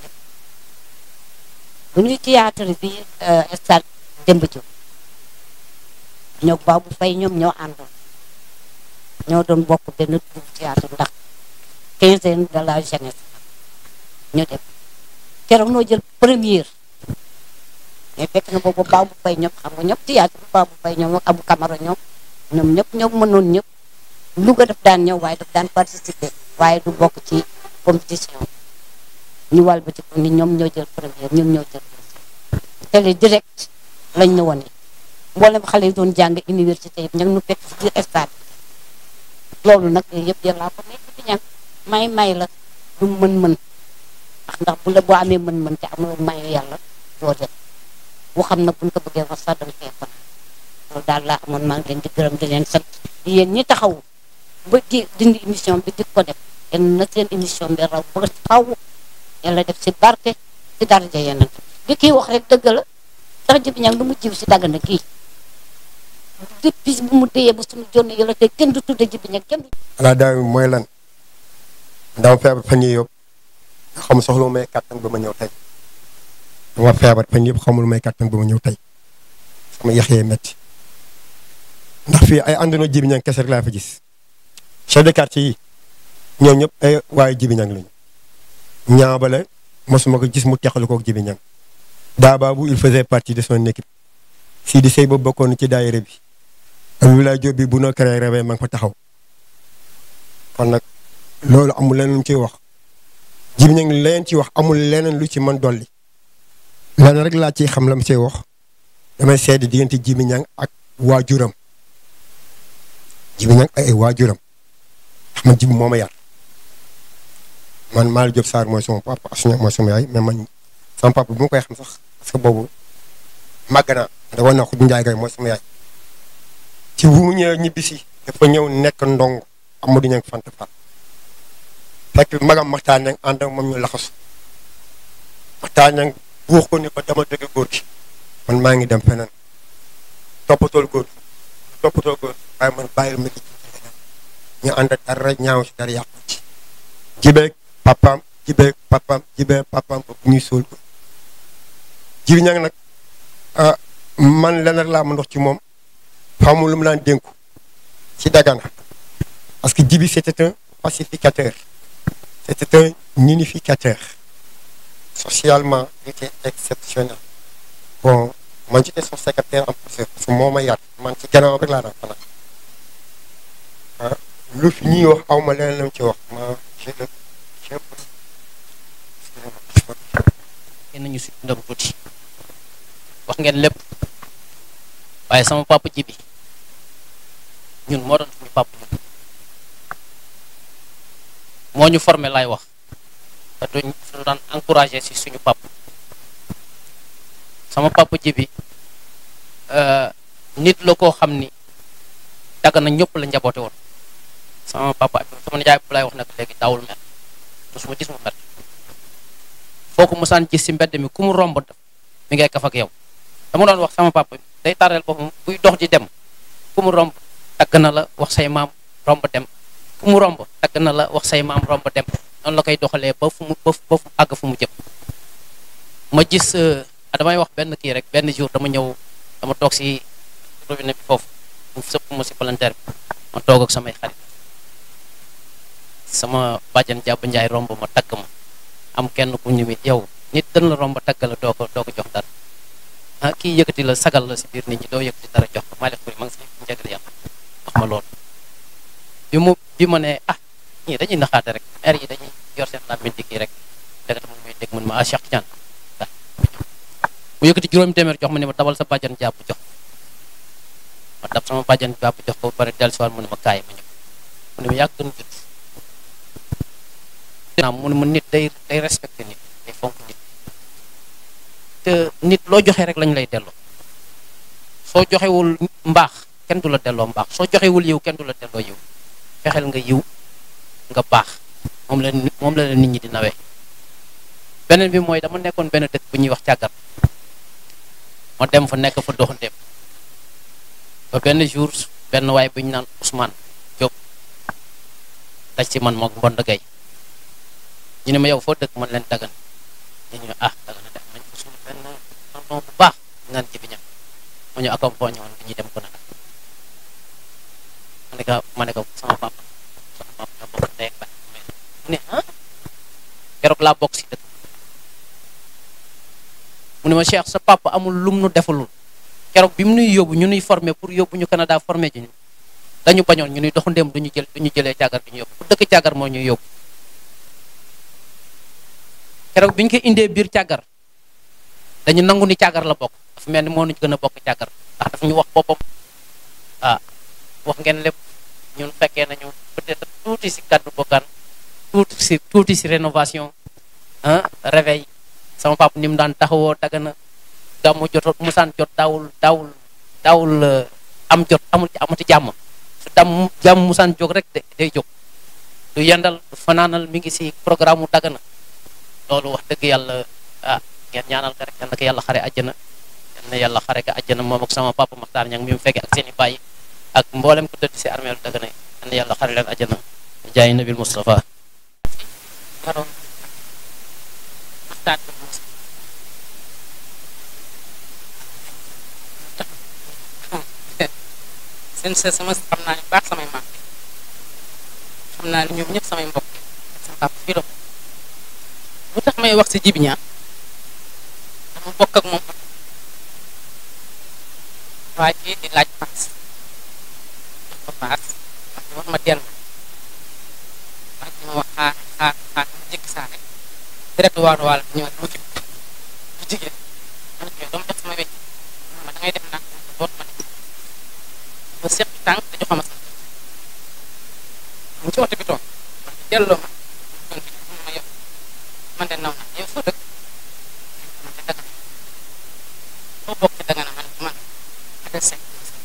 bu ñuy théâtre bi stade Demba Diop ñoo Babou Faye ñoom ñoo àndoon ñoo doon bokk benn troupe théâtre ndax quinzaine de la jeunesse ñu dem keroog noo jël première mais fekk na boobu Babou Faye ñoom xam nga ñëpp théâtre bi Babou Faye ñoom ak Abou Camara ñoom ñëpp ñoo mënoon ñëpp Louga daf daan ñëw waaye daf daan participer waaye du bokk ci compétition ñu wàll ba ci ko ni ñoom ñoo jël première ñoom ñoo jël télé direct lañ ñu wone mboolem xale yi doon jàng université yëpp ña ngi ñu fekk ci biir stade loolu nag yëpp yàllaa ko may Jibi Ñang may la du mën-mën ndax bu la boo amee mën-mën te amuloo mayu yàlla doo dem bu xam nag buñ ko bëggee wax sax danga fee loolu daal laa amoon maa ngi leen di gërëm di leen sant yéen ñi taxaw ba di dindi émission bi di ko def yéen na seen émission bi raw ba taw yàlla def si barke si daraja yeneen di kii wax rek dëgg la ndax Jibi Ñang lu mu jiw si Dagana kii depuis bu mu téyee ba suñu jonne yàlla te kenn du tudde Jibi Ñang kenn du ala daaw mooy lan dama feebar fan yii yëpp nga xam soxla may kàttan ba ma ñëw tey dama feebar fan yëpp xamul may kàttan ba ma ñëw tey sama yax yee metti ndax fii ay àndandoo Jibi Ñang kese rek laa fa gis chef de quartier yi ñoom ñëpp ay waaye Jibi Ñang lañu ñaabale mosuma ko gis mu teqalu koog Jibi Ñang daa baabu il faisait partie de son équipe si di sëy ba bokkoon ci daayira bi Abdoulaye Diop bi bu noo créé réveil ma nga fa taxaw kon nag loolu amul leneen lu ciy wax Jibi Ñang leneen ci wax amul leneen lu ci mën dolli leneen rek laa ciy xam la mu ciy wax damay seede diggante Jibi Ñang ak waajuram Jibi Ñang ay waajuram ndax man Jibi moo ma yar man Maal Diop Sarr mooy sama papa Asou mooy sama yaay mais man sama papa bu ma koy xam sax parce que boobu màgg naa da war na ko du Njaay Gay mooy sama yaay ci bu mu ñëwee ñibbisi dafa ñëw nekk ndong Amadou Ñang fant fat fekk magam Maxtaan Ñang ànd ak moom ñu laxasu Maxtaan Ñang buux ko ni ko dama dëgg góor gi man maa ngi dem feneen toppatool góor waaye man bàyyil ma ñu ànd dara ñaaw si dara yàqu ci jibeeg papaam ba ñuy sóol ko Jibi Ñang nag man leneen laa ma ndox ci moom xamul lu mu laan dénku ci Dagana parce que Jibi c'était un pacificateur c'était un unificateur socialement il était exceptionnel bon man j'étais son secrétaire en plus parce que moo ma yar man ci gannaaw rek laa daan fanaan lu fi ñuy wax aw ma leneen la ci wax ma nañu si ndam tuuti wax ngeen lépp waaye sama papa ji bi ñun moo doon suñu papa ñun moo ñu formé laay wax te duñ daan encouragé si suñu papa sama papa ji bi nit la koo xam ni Dagana ñëpp la njaboote woon sama papa sama nijaay bu lay wax nag léegi daawul mer mosuma gis mu mer foo ko mosaan gis si mbedd mi ku mu romb mi ngay kaf ak yow dama doon wax sama papa day tardel boppam buy dox di dem ku mu romb tagg na la wax say maam romb dem ku mu romb tagg na la wax say maam romb dem noonu la koy doxalee ba fu mu àgg fu mu jëm ma gis damay wax benn kii rek benn jour dama toog si robinet bi foofu mu sëpp ma si palanteer bi ma toog ak samay xarit sama bàjjan jàpp njaay romb ma tagg ma am kenn ku ñu yow nit dañ la romb tagg la doo ko jox dara ah kii yëkkati la sagal la si biir nit ñi doo yëkkati dara jox ko maa def ma ngi si njëgal yàlla wax ma loolu bi ma ne ah ñii dañuy naxaate rek maire yi dañuy yor seen làmmiñ di kii rek dëgg mu may dégg mun ma ah Cheikh Tidiane mu yëkkati juróomi téeméer jox ma ne ma dabal sa bàjjan jàpp jox ma dab sama bàjjan jàpp jox ko ba pare dellusiwaat mu ne ma kaay ma ñëw mu ne ma yàgg gën judd mu ne ma nit day respecté nit day fonk nit te nit loo joxe rek lañ lay delloo soo joxewul mbaax kenn du la delloo mbaax soo joxewul yiw kenn du la delloo yiw fexeel nga yiw nga baax moom la nit ñi di nawee beneen bi mooy dama nekkoon benn dëkk bu ñuy wax càggar ma dem fa nekk fa doxandeem ba benn jour benn waay bu ñu naan Ousmane Diop daj ci man mook Mbond Gay ñu ne ma yow foo dëkk man leen Dagana ñu ne ah Dagana def nañ ko suñu benn tonton bu baax naan ci bi ñam ma ñu accompagné woon bi ñuy dem ko nag ma ne ko sama papa ñoo bokk ndey ak baay mu ne ah keroog laa bokk si dëkk mu ne ma Cheikh sa papa amul lum nu defalul keroog bi mu nuy yóbbu ñu nuy formé pour yóbbu ñu Canada formé ji ñu dañu bañoon ñu nuy doxu ndéem duñu jëlee càggar bi ñu yóbbu ku dëkk càggar moo ñuy yóbbu keroog bi ñu ko indee biir càggar dañu nangu ni càggar la bokk dafa mel ni moo ñu gën a bokk càggar ndax dafa ñu wax boppam ah wax ngeen lépp ñun fekkee nañu peut-être tuuti si kàddu bokkaan tuuti si rénovation réveil sama papa ni mu daan taxawoo Dagana gàmmu jot musaan jot daawul am jot amati jàmm su jàmm musaan jóg rek day jóg du yendal du fanaanal mi ngi si programme mu Dagana loolu wax dëgg yàlla ah ngeen ñaanal ko rek yal na ko yàlla xare àjjana yal na yàlla xare ko àjjana moom ak sama papa Maxtaar Ñang mi mu fekkee ak seen i bàyyi ak mboolem ko tëdd si armeelu Dagana yal na yàlla xare leen àjjana jaay nabil Mustafa seen sa sama xam naa ne baax samay maam xam naa ne ñoom ñëpp samay mbokk sama papa fii la bu tax may wax si Djiby Niang dama bokk ak moom waa ji di laaj paas jox ko paas wax ma dellu wax ji ma wax xaar mu jékki saa rek direct waalo ñëw mu ci bu jigéen ma ne ko dama def sama wecc ma da ngay def nag boot ma ne ba seq tànk te joxama sax mu ci oto bi toog man di delloo ma yow man de naw na yow foo dëkk man de Dagana foo bokk ci Dagana man Adel Seck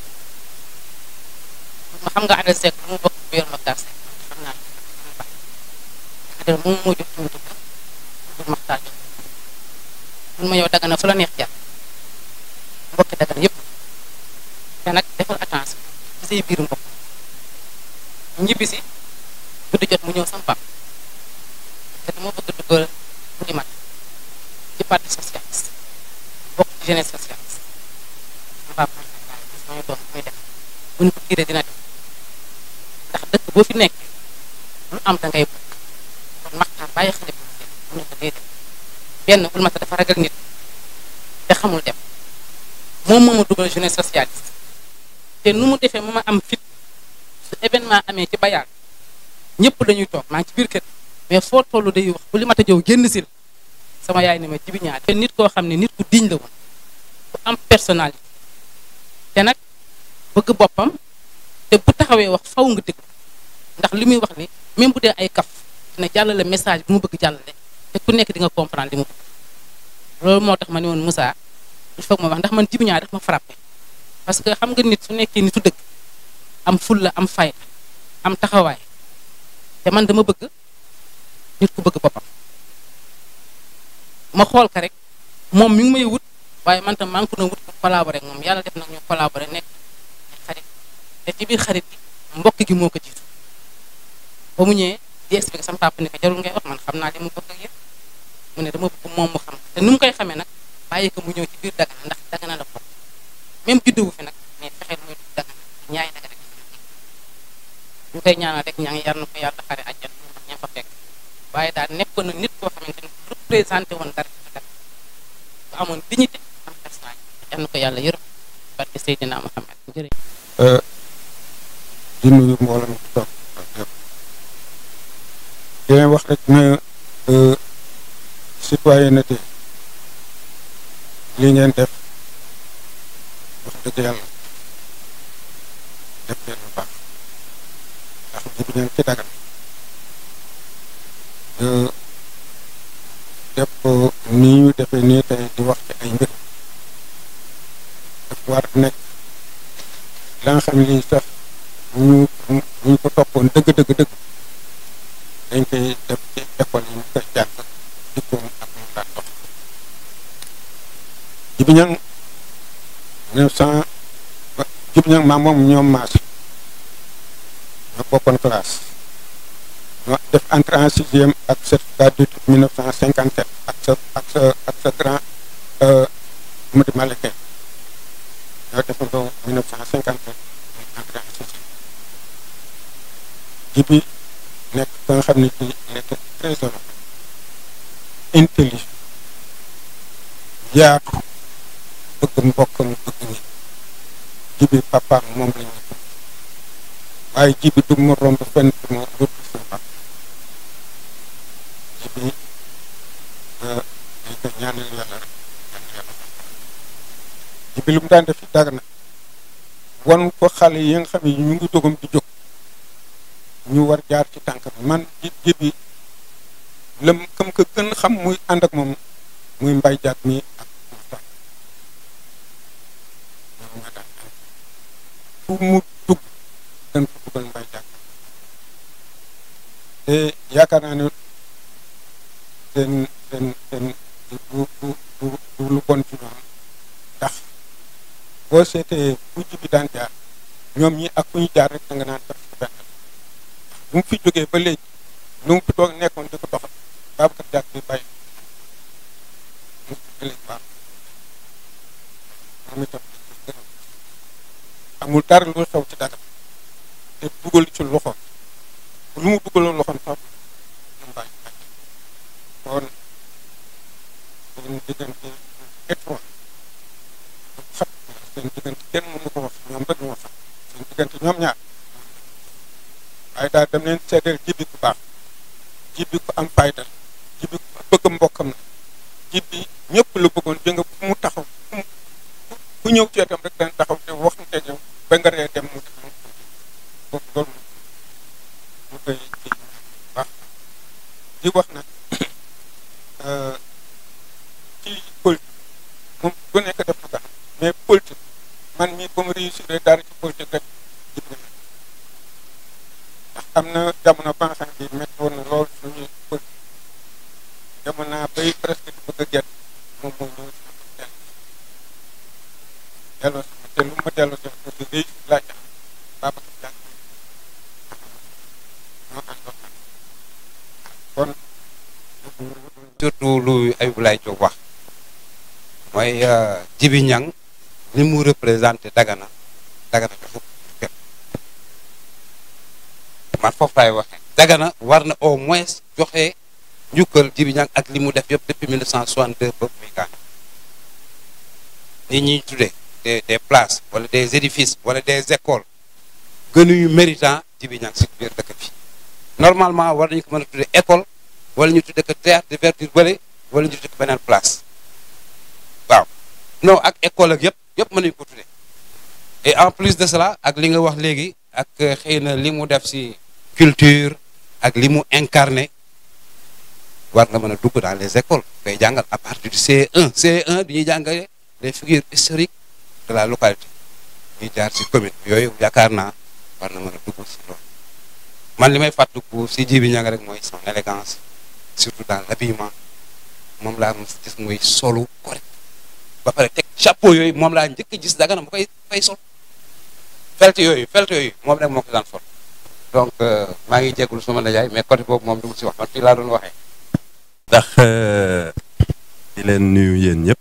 ma xam nga Adel Seck lu mu bokk bu yor Maxtaar Seck xam naa mu baax Adel moom moo jox tuuti ko bu Maxtaar jox mun ma yow Dagana fu la neex jaar mbokki Dagana yëpp te nag defal attention ci say biir mbokk ñibbi si guddi jot mu ñëw sama papa te dama bëgg dugal bu mat ci parti socialiste bokk ci jeunesse socialiste sama papa mooy doon muy def bu ñu ko tiiree dina def ndax dëkk boo fi nekk lu am da ngay bokk kon Maxtaar bàyyi xale bu mu ne ko déedéet benn bul mat dafa ragal nit te xamul dem moom moo ma dugal jeunesse socialiste te nu mu defee mu ma am fit su événement amee ci bayaal ñëpp dañuy toog maa ngi ci biir kër mais foo tollu day wax bu li mat a jëw génn sil sama yaay ne ma Djiby Niang te nit koo xam ne nit ku diñ la woon ku am personnalité te nag bëgg boppam te bu taxawee wax faw nga déglu ndax li muy wax ni même bu dee ay kaf dina jàllale message bi mu bëgg jàllale te ku nekk di nga comprendre li mu bëgg loolu moo tax ma ne woon Moussa il faut ma wax ndax man Djiby Niang daf ma frappé parce que xam nga nit su nekkee nitu dëgg am fulla am fayda am taxawaay te man dama bëgg nit ku bëgg boppam ma xool ka rek moom mi ngi may wut waaye man tam maa ngi ko doon wut pour collaborer ak moom yàlla def nag ñu collaborer nekk xarit te ci biir xarit gi mbokk gi moo ko jiitu ba mu ñëwee di expliquer sama papa ni ko jarul ngay wax man xam naa li mu bëgg ak yéen mu ne dama bëgg moom mu xam te nu mu koy xamee nag bàyyi ko mu ñëw ci biir Dagana ndax Dagana la bokk même juddu fi nag mais fexeel muy Dagana ñaay Dagana ñu koy ñaanal rek ñaa ngi yar na ko yàlla xare àjjana ndax ña fa fekk waaye daal nekkoon na nit koo xamante ni représenté woon dara ci Dagana bu amoon dignité am personnalité yar na ko yàlla yërëm barke Seydina Muhammad jërëjëf. di nuyu mbooloo mi toog di leen wax rek ne citoyenneté li ngeen def wax dëgg yàlla def leen lu baax ndax Djiby Niang ci Dagana def ko nii ñu defee nii tey di wax ci ay mbir daf war a nekk la nga xam ni sax ñu ko toppoon dëgg dañ koy def ci école yi ñu koy jàng dikkoom ak mu daan dox Djiby Niang 900 Djiby Niang maa moom ñoom maas ñoo bokkoon classe ñoo def entrée en sixième ak certificat d'études 1957 ak sa grand Madi Malike ñoo defandoo 1957 entrée en sixième Djiby nekk ba nga xam ne ci il était très honnête intelligent yaatu bëgg mbokkam bëgg nit Djiby papaam moom la ñu waaye Djiby du ma romb fenn fi ma wut suñu papa Djiby dañ ko ñaanal yàlla rek ñaanal yàlla Djiby lu mu daan def ci Dagana wan ko xale yi nga xam ne ñu ngi dogam di jóg ñu war jaar ci tànkam man Djiby lam kam ko gën xam muy ànd ak moom muy mbay jaag mi ak Moussa ñoom nga daan ànd fu mu dugg dañ ko dugal mbay jaag te yaakaar naa ne seen du lu bon ci ñoom ndax boo seetee fu Djiby daan jaar ñoom ñi ak fu ñu jaar rek da nga naan presque benn bu mu fi jógee ba léegi lu mu fi toog nekkoon di ko doxal Babacar Diack bi bàyyi mu ba léegi baax moom itam amul dara lu xew ci Dagana te dugal ci loxoom lu mu dugaloon loxoom sax mu bàyyi kon seen diggante étroit xat seen diggante kenn mënu ko wax ñoom rek ñoo sax seen diggante ñoom ñaar waaye daal dem leen seedeel Djiby ku baax Djiby ku am fayda Djiby ku bëgg mbokkam na Djiby ñëpp lu bëggoon jënga fu mu taxaw fu ñëw ci itam rek daan taxaw te wax nga yow ba nga ree dem mu def foofu loolu mu koy ci baax di wax nag ci politique moom bu nekk def na ko mais politique man mii ba mu réussir dara ci politique rek Djiby na ndax am na jamono ba nga xam ne métti woon na lool suñuy politique demoon naa bay presque di bëgg a gett moom moo ñëw si ma delloo si ma te lu ma delloo si ma di réussir laa jax Babacar Diack ñoo àndoon nag kon surtout lu Ayibulaay Diop wax mooy Djiby Niang li mu représenté Dagana dafa kenn man foofu laay waxee Dagana war na au moins joxe njukkal Djiby Niang ak li mu def yëpp depuis 1962 ba muy gaañ nit ñuy tuddee des places wala des édifices wala des écoles gënuñu méritant Djiby Niang si biir dëkk bi normalement war nañu ko mën a tuddee école wala ñu tuddee ko théâtre de verdure bële wala ñu tuddee ko beneen place waaw non ak école ak yëpp mën nañu ko tuddee et en plus de cela ak li nga wax léegi ak xëy na li mu def si culture ak li mu incarné war nga mën a dugg dans les écoles ngay jàngal à partir du CE1 bi ñuy jàngale les figures historiques de la localité ñuy jaar si commune yooyu yaakaar naa war na mën a dugg si loolu man li may fàttaliku si Djiby Niang rek mooy son élégance surtout dans l'habillement moom laa mos gis muy solu correct ba pare teg chapeau yooyu moom laa njëkk a gis Dagana mu koy sol felt yooyu moom rek moo ko daan sol donc maa ngi jégalu suma najaay mais côté boobu moom du si wax man fii laa doon waxee. ndax di leen nuyu yéen ñëpp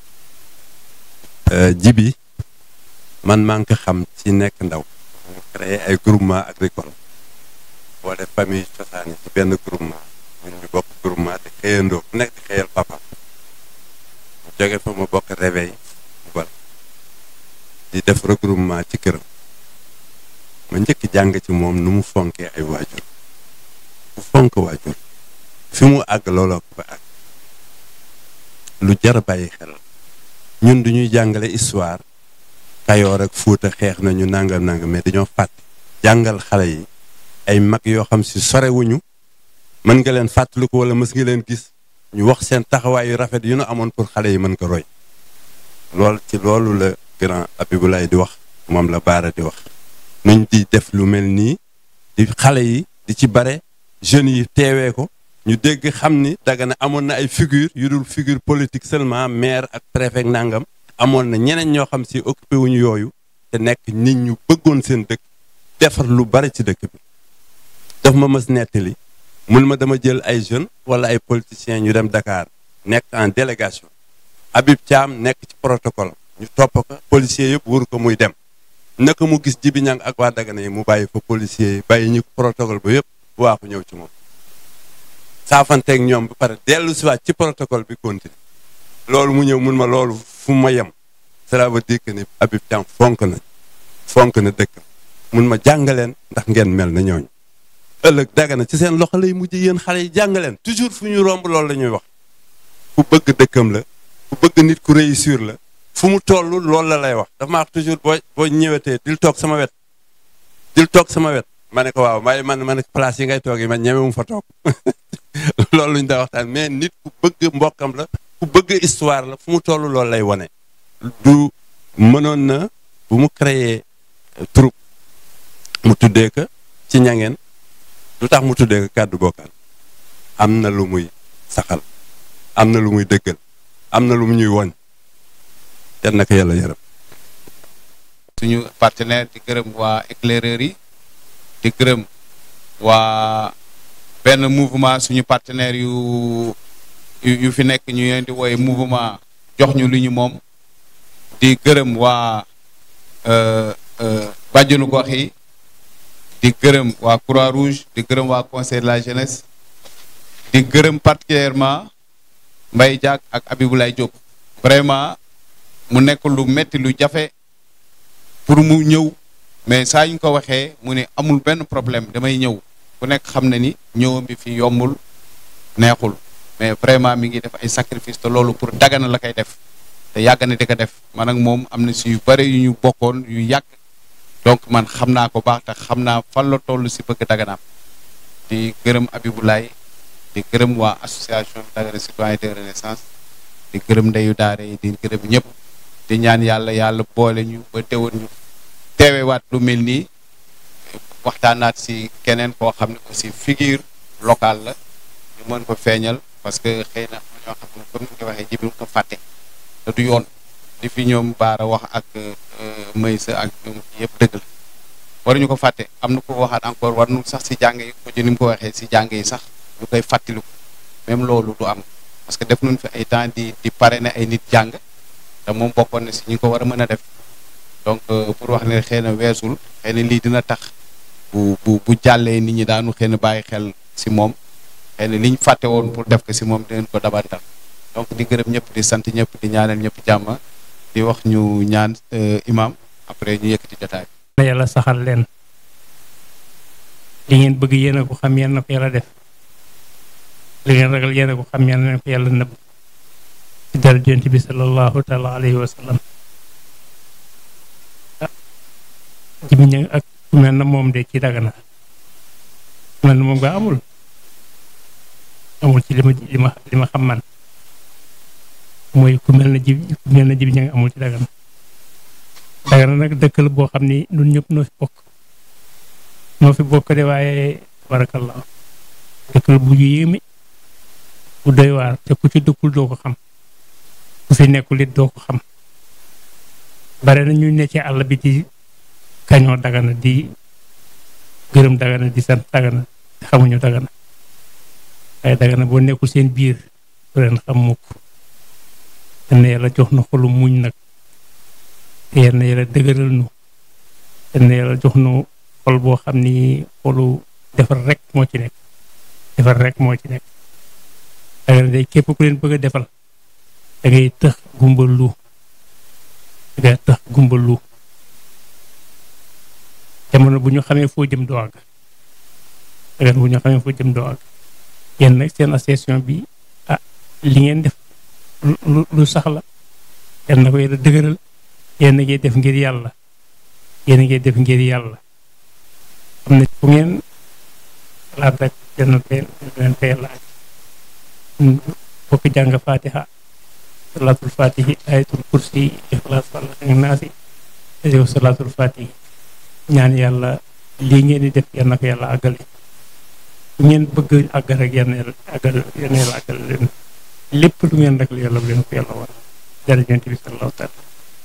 Djiby man maa ngi ko xam ci nekk ndaw ñu créé ay groupement agricole boo def famille cosaan ci benn groupement ñun ñu bokk groupement di xëyandoo ku nekk di xëyal papa mu jóge fa ma bokk réveil bal di def regroupement ci këram ma njëkk jàng ci moom nu mu fonkee ay waajur bu fonk waajur fi mu àgg looloo ko fa àgg lu jar bàyyi xel ñun du ñuy jàngale histoire Kayoor ak Fuuta xeex nañu nangam mais dañoo fàtte jàngal xale yi ay mag yoo xam si sorewuñu mën nga leen fàttaliku wala mës nga leen gis ñu wax seen taxawaay yu rafet yu nu amoon pour xale yi mën ko roy loolu la grand Abibulaay di wax moom la Baara di wax nuñ di def lu mel nii di xale yi di ci bare jeunes yi teewee ko ñu dégg xam ni Dagana amoon na ay figure yu dul figure politique seulement maire ak préfet nangam amoon na ñeneen ñoo xam si occupé wuñu yooyu te nekk nit ñu bëggoon seen dëkk defar lu bari ci dëkk bi daf ma mës nettali mun ma dama jël ay jeunes wala ay politiciens ñu dem Dakar nekk en délégation Habib Thiam nekk ci protocole ñu topp ko policiers yëpp wër ko muy dem naka mu gis Djiby Niang ak waa Dagana yi mu bàyyi fa policiers yi bàyyi ñu protocole ba yëpp waa ko ñëw ci moom saafanteeg ñoom ba pare dellu si waat ci protocole bi continué loolu mu ñëw mun ma loolu fu ma yem cela veut dire que ni Habib Thiam fonk na dëkk mun ma jàngaleen ndax ngeen mel na ñooñu ëllëg Dagana ci seen loxo lay mujj yéen xale yi jàngaleen toujours fu ñu romb loolu la ñuy wax ku bëgg dëkkam la ku bëgg nit ku réussir la fu mu toll loolu la lay wax dafa ma wax toujours boo ñëwetee dil toog sama wet ma ne ko waaw man place yi ngay toog yi man ñeme mu fa toog loolu luñ da waxtaan mais nit ku bëgg mbokkam la ku bëgg histoire la fu mu toll loolu lay wane du mënoon na bu mu créé troupe mu tuddee ko ci ñangeen lu tax mu tuddee ko kàddu bokkaan am na lu muy saxal am na lu muy dëggal am na lu mu ñuy woñ te naka yàlla yaram suñu partenaire di gërëm waa éclaireurs yi di gërëm waa benn mouvement suñu partenaire yu fi nekk ñu leen di wooye mouvement jox ñu lu ñu moom di gërëm waa bàjjenu gox yi di gërëm waa Croix Rouge di gërëm waa conseil de la jeunesse di gërëm particulièrement Mbaye Diack ak Abibulaay Diop vraiment mu nekk lu metti lu jafe pour mu ñëw mais saa ñu ko waxee mu ne amul benn problème damay ñëw ku nekk xam na ni ñëwam bi fi yombul neexul mais vraiment mi ngi def ay sacrifice te loolu pour Dagana la koy def te yàgg na di ko def man ak moom am na si yu bëri yu ñu bokkoon yu yàgg donc man xam naa ko baax te xam naa fan la toll si bëgg Daganaam di gërëm Abibulaay di gërëm waa association Dagana citoyen de renaissance di gërëm ndeyu daara yi di gërëm ñëpp di ñaan yàlla boole ñu ba teewoon ñu teewewaat lu mel nii waxtaanaat si keneen koo xam ne aussi figure locale la ñu mën ko feeñal parce que xëy na ñoo xam ne comme ni nga waxee Djiby ko fàtte te du yoon li fi ñoom Baara wax ak Maysa ak ñoom yëpp dëgg la waruñu ko fàtte am na ko waxaat encore war nu sax si jàng yi ko ni mu ko waxee si jàng yi sax ñu koy fàttaliku même loolu du am parce que def nañ fi ay temps di parrainer ay nit jàng te moom bokkoon na si ñu ko war a mën a def donc pour wax ne xëy na weesul xëy na lii dina tax bu jàllee nit ñi daanu xëy na bàyyi xel si moom xëy na li ñu fàtte woon pour def ko si moom dinañ ko dabantal donc di gërëm ñëpp di sant ñëpp di ñaanal ñëpp jàmm di wax ñu ñaan imam après ñu yëkkati jotaay na yàlla saxal leen li ngeen bëgg yéen a ko xam yéen na ko yàlla def li ngeen ragal yéen a ko xam yéen na ko yàlla nëbb ci dara Yonent bi sallallahu taala alayhi wa sallam Jibi Ñang ak ku mel na moom de ci Dagana ku mel na moom nga amul ci li ma xam man mooy ku mel na Jibi Ñang amul ci Dagana nag dëkk la boo xam ni ñun ñëpp noo fi bokk de waaye barakallah dëkk la bu yéeme bu doy waar te ku ci dëkkul doo ko xam ku fi nekkul it doo ko xam bare na ñu ne ci àll bi di kañoo Dagana di gërëm Dagana di sant Dagana te xamuñu Dagana waaye Dagana boo nekkul seen biir du leen xam mukk yenn yàlla jox na xolu muñ nag te yenn yàlla dëgëral nu yenn yàlla jox nu xol boo xam ni xolu defar rek moo ci nekk Dagana day képp ku leen bëgg a defal da ngay tëx gumbal lu jamono bu ñu xamee foo jëm doo àgg Dagana bu ñu xamee foo jëm doo àgg yéen nag seen association bi li ngeen def lu sax la yal na ko yàlla dëgëral yéen a ngi def ngir yàlla xam ne fu ngeen xalaat rek dana leen fa yàlla ak bokk jàng fatiha salaatul fatihi ayatul kursi ixlaas wala ak naasi yow salaatul fatihi ñaan yàlla lii ngeen di def yal na ko yàlla àggale fu ngeen bëgg àgg rek yal na yàlla àggale leen lépp lu ngeen rek yàlla bu leen ko yàlla war dara Yonent bi sallallahu taala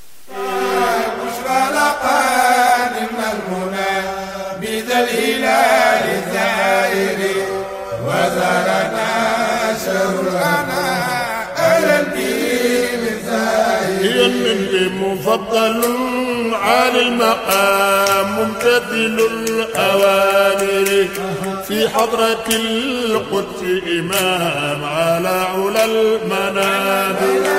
مفضل عالي المقام ممتثل الأوامر في حضرة القدس إمام على علا المنابر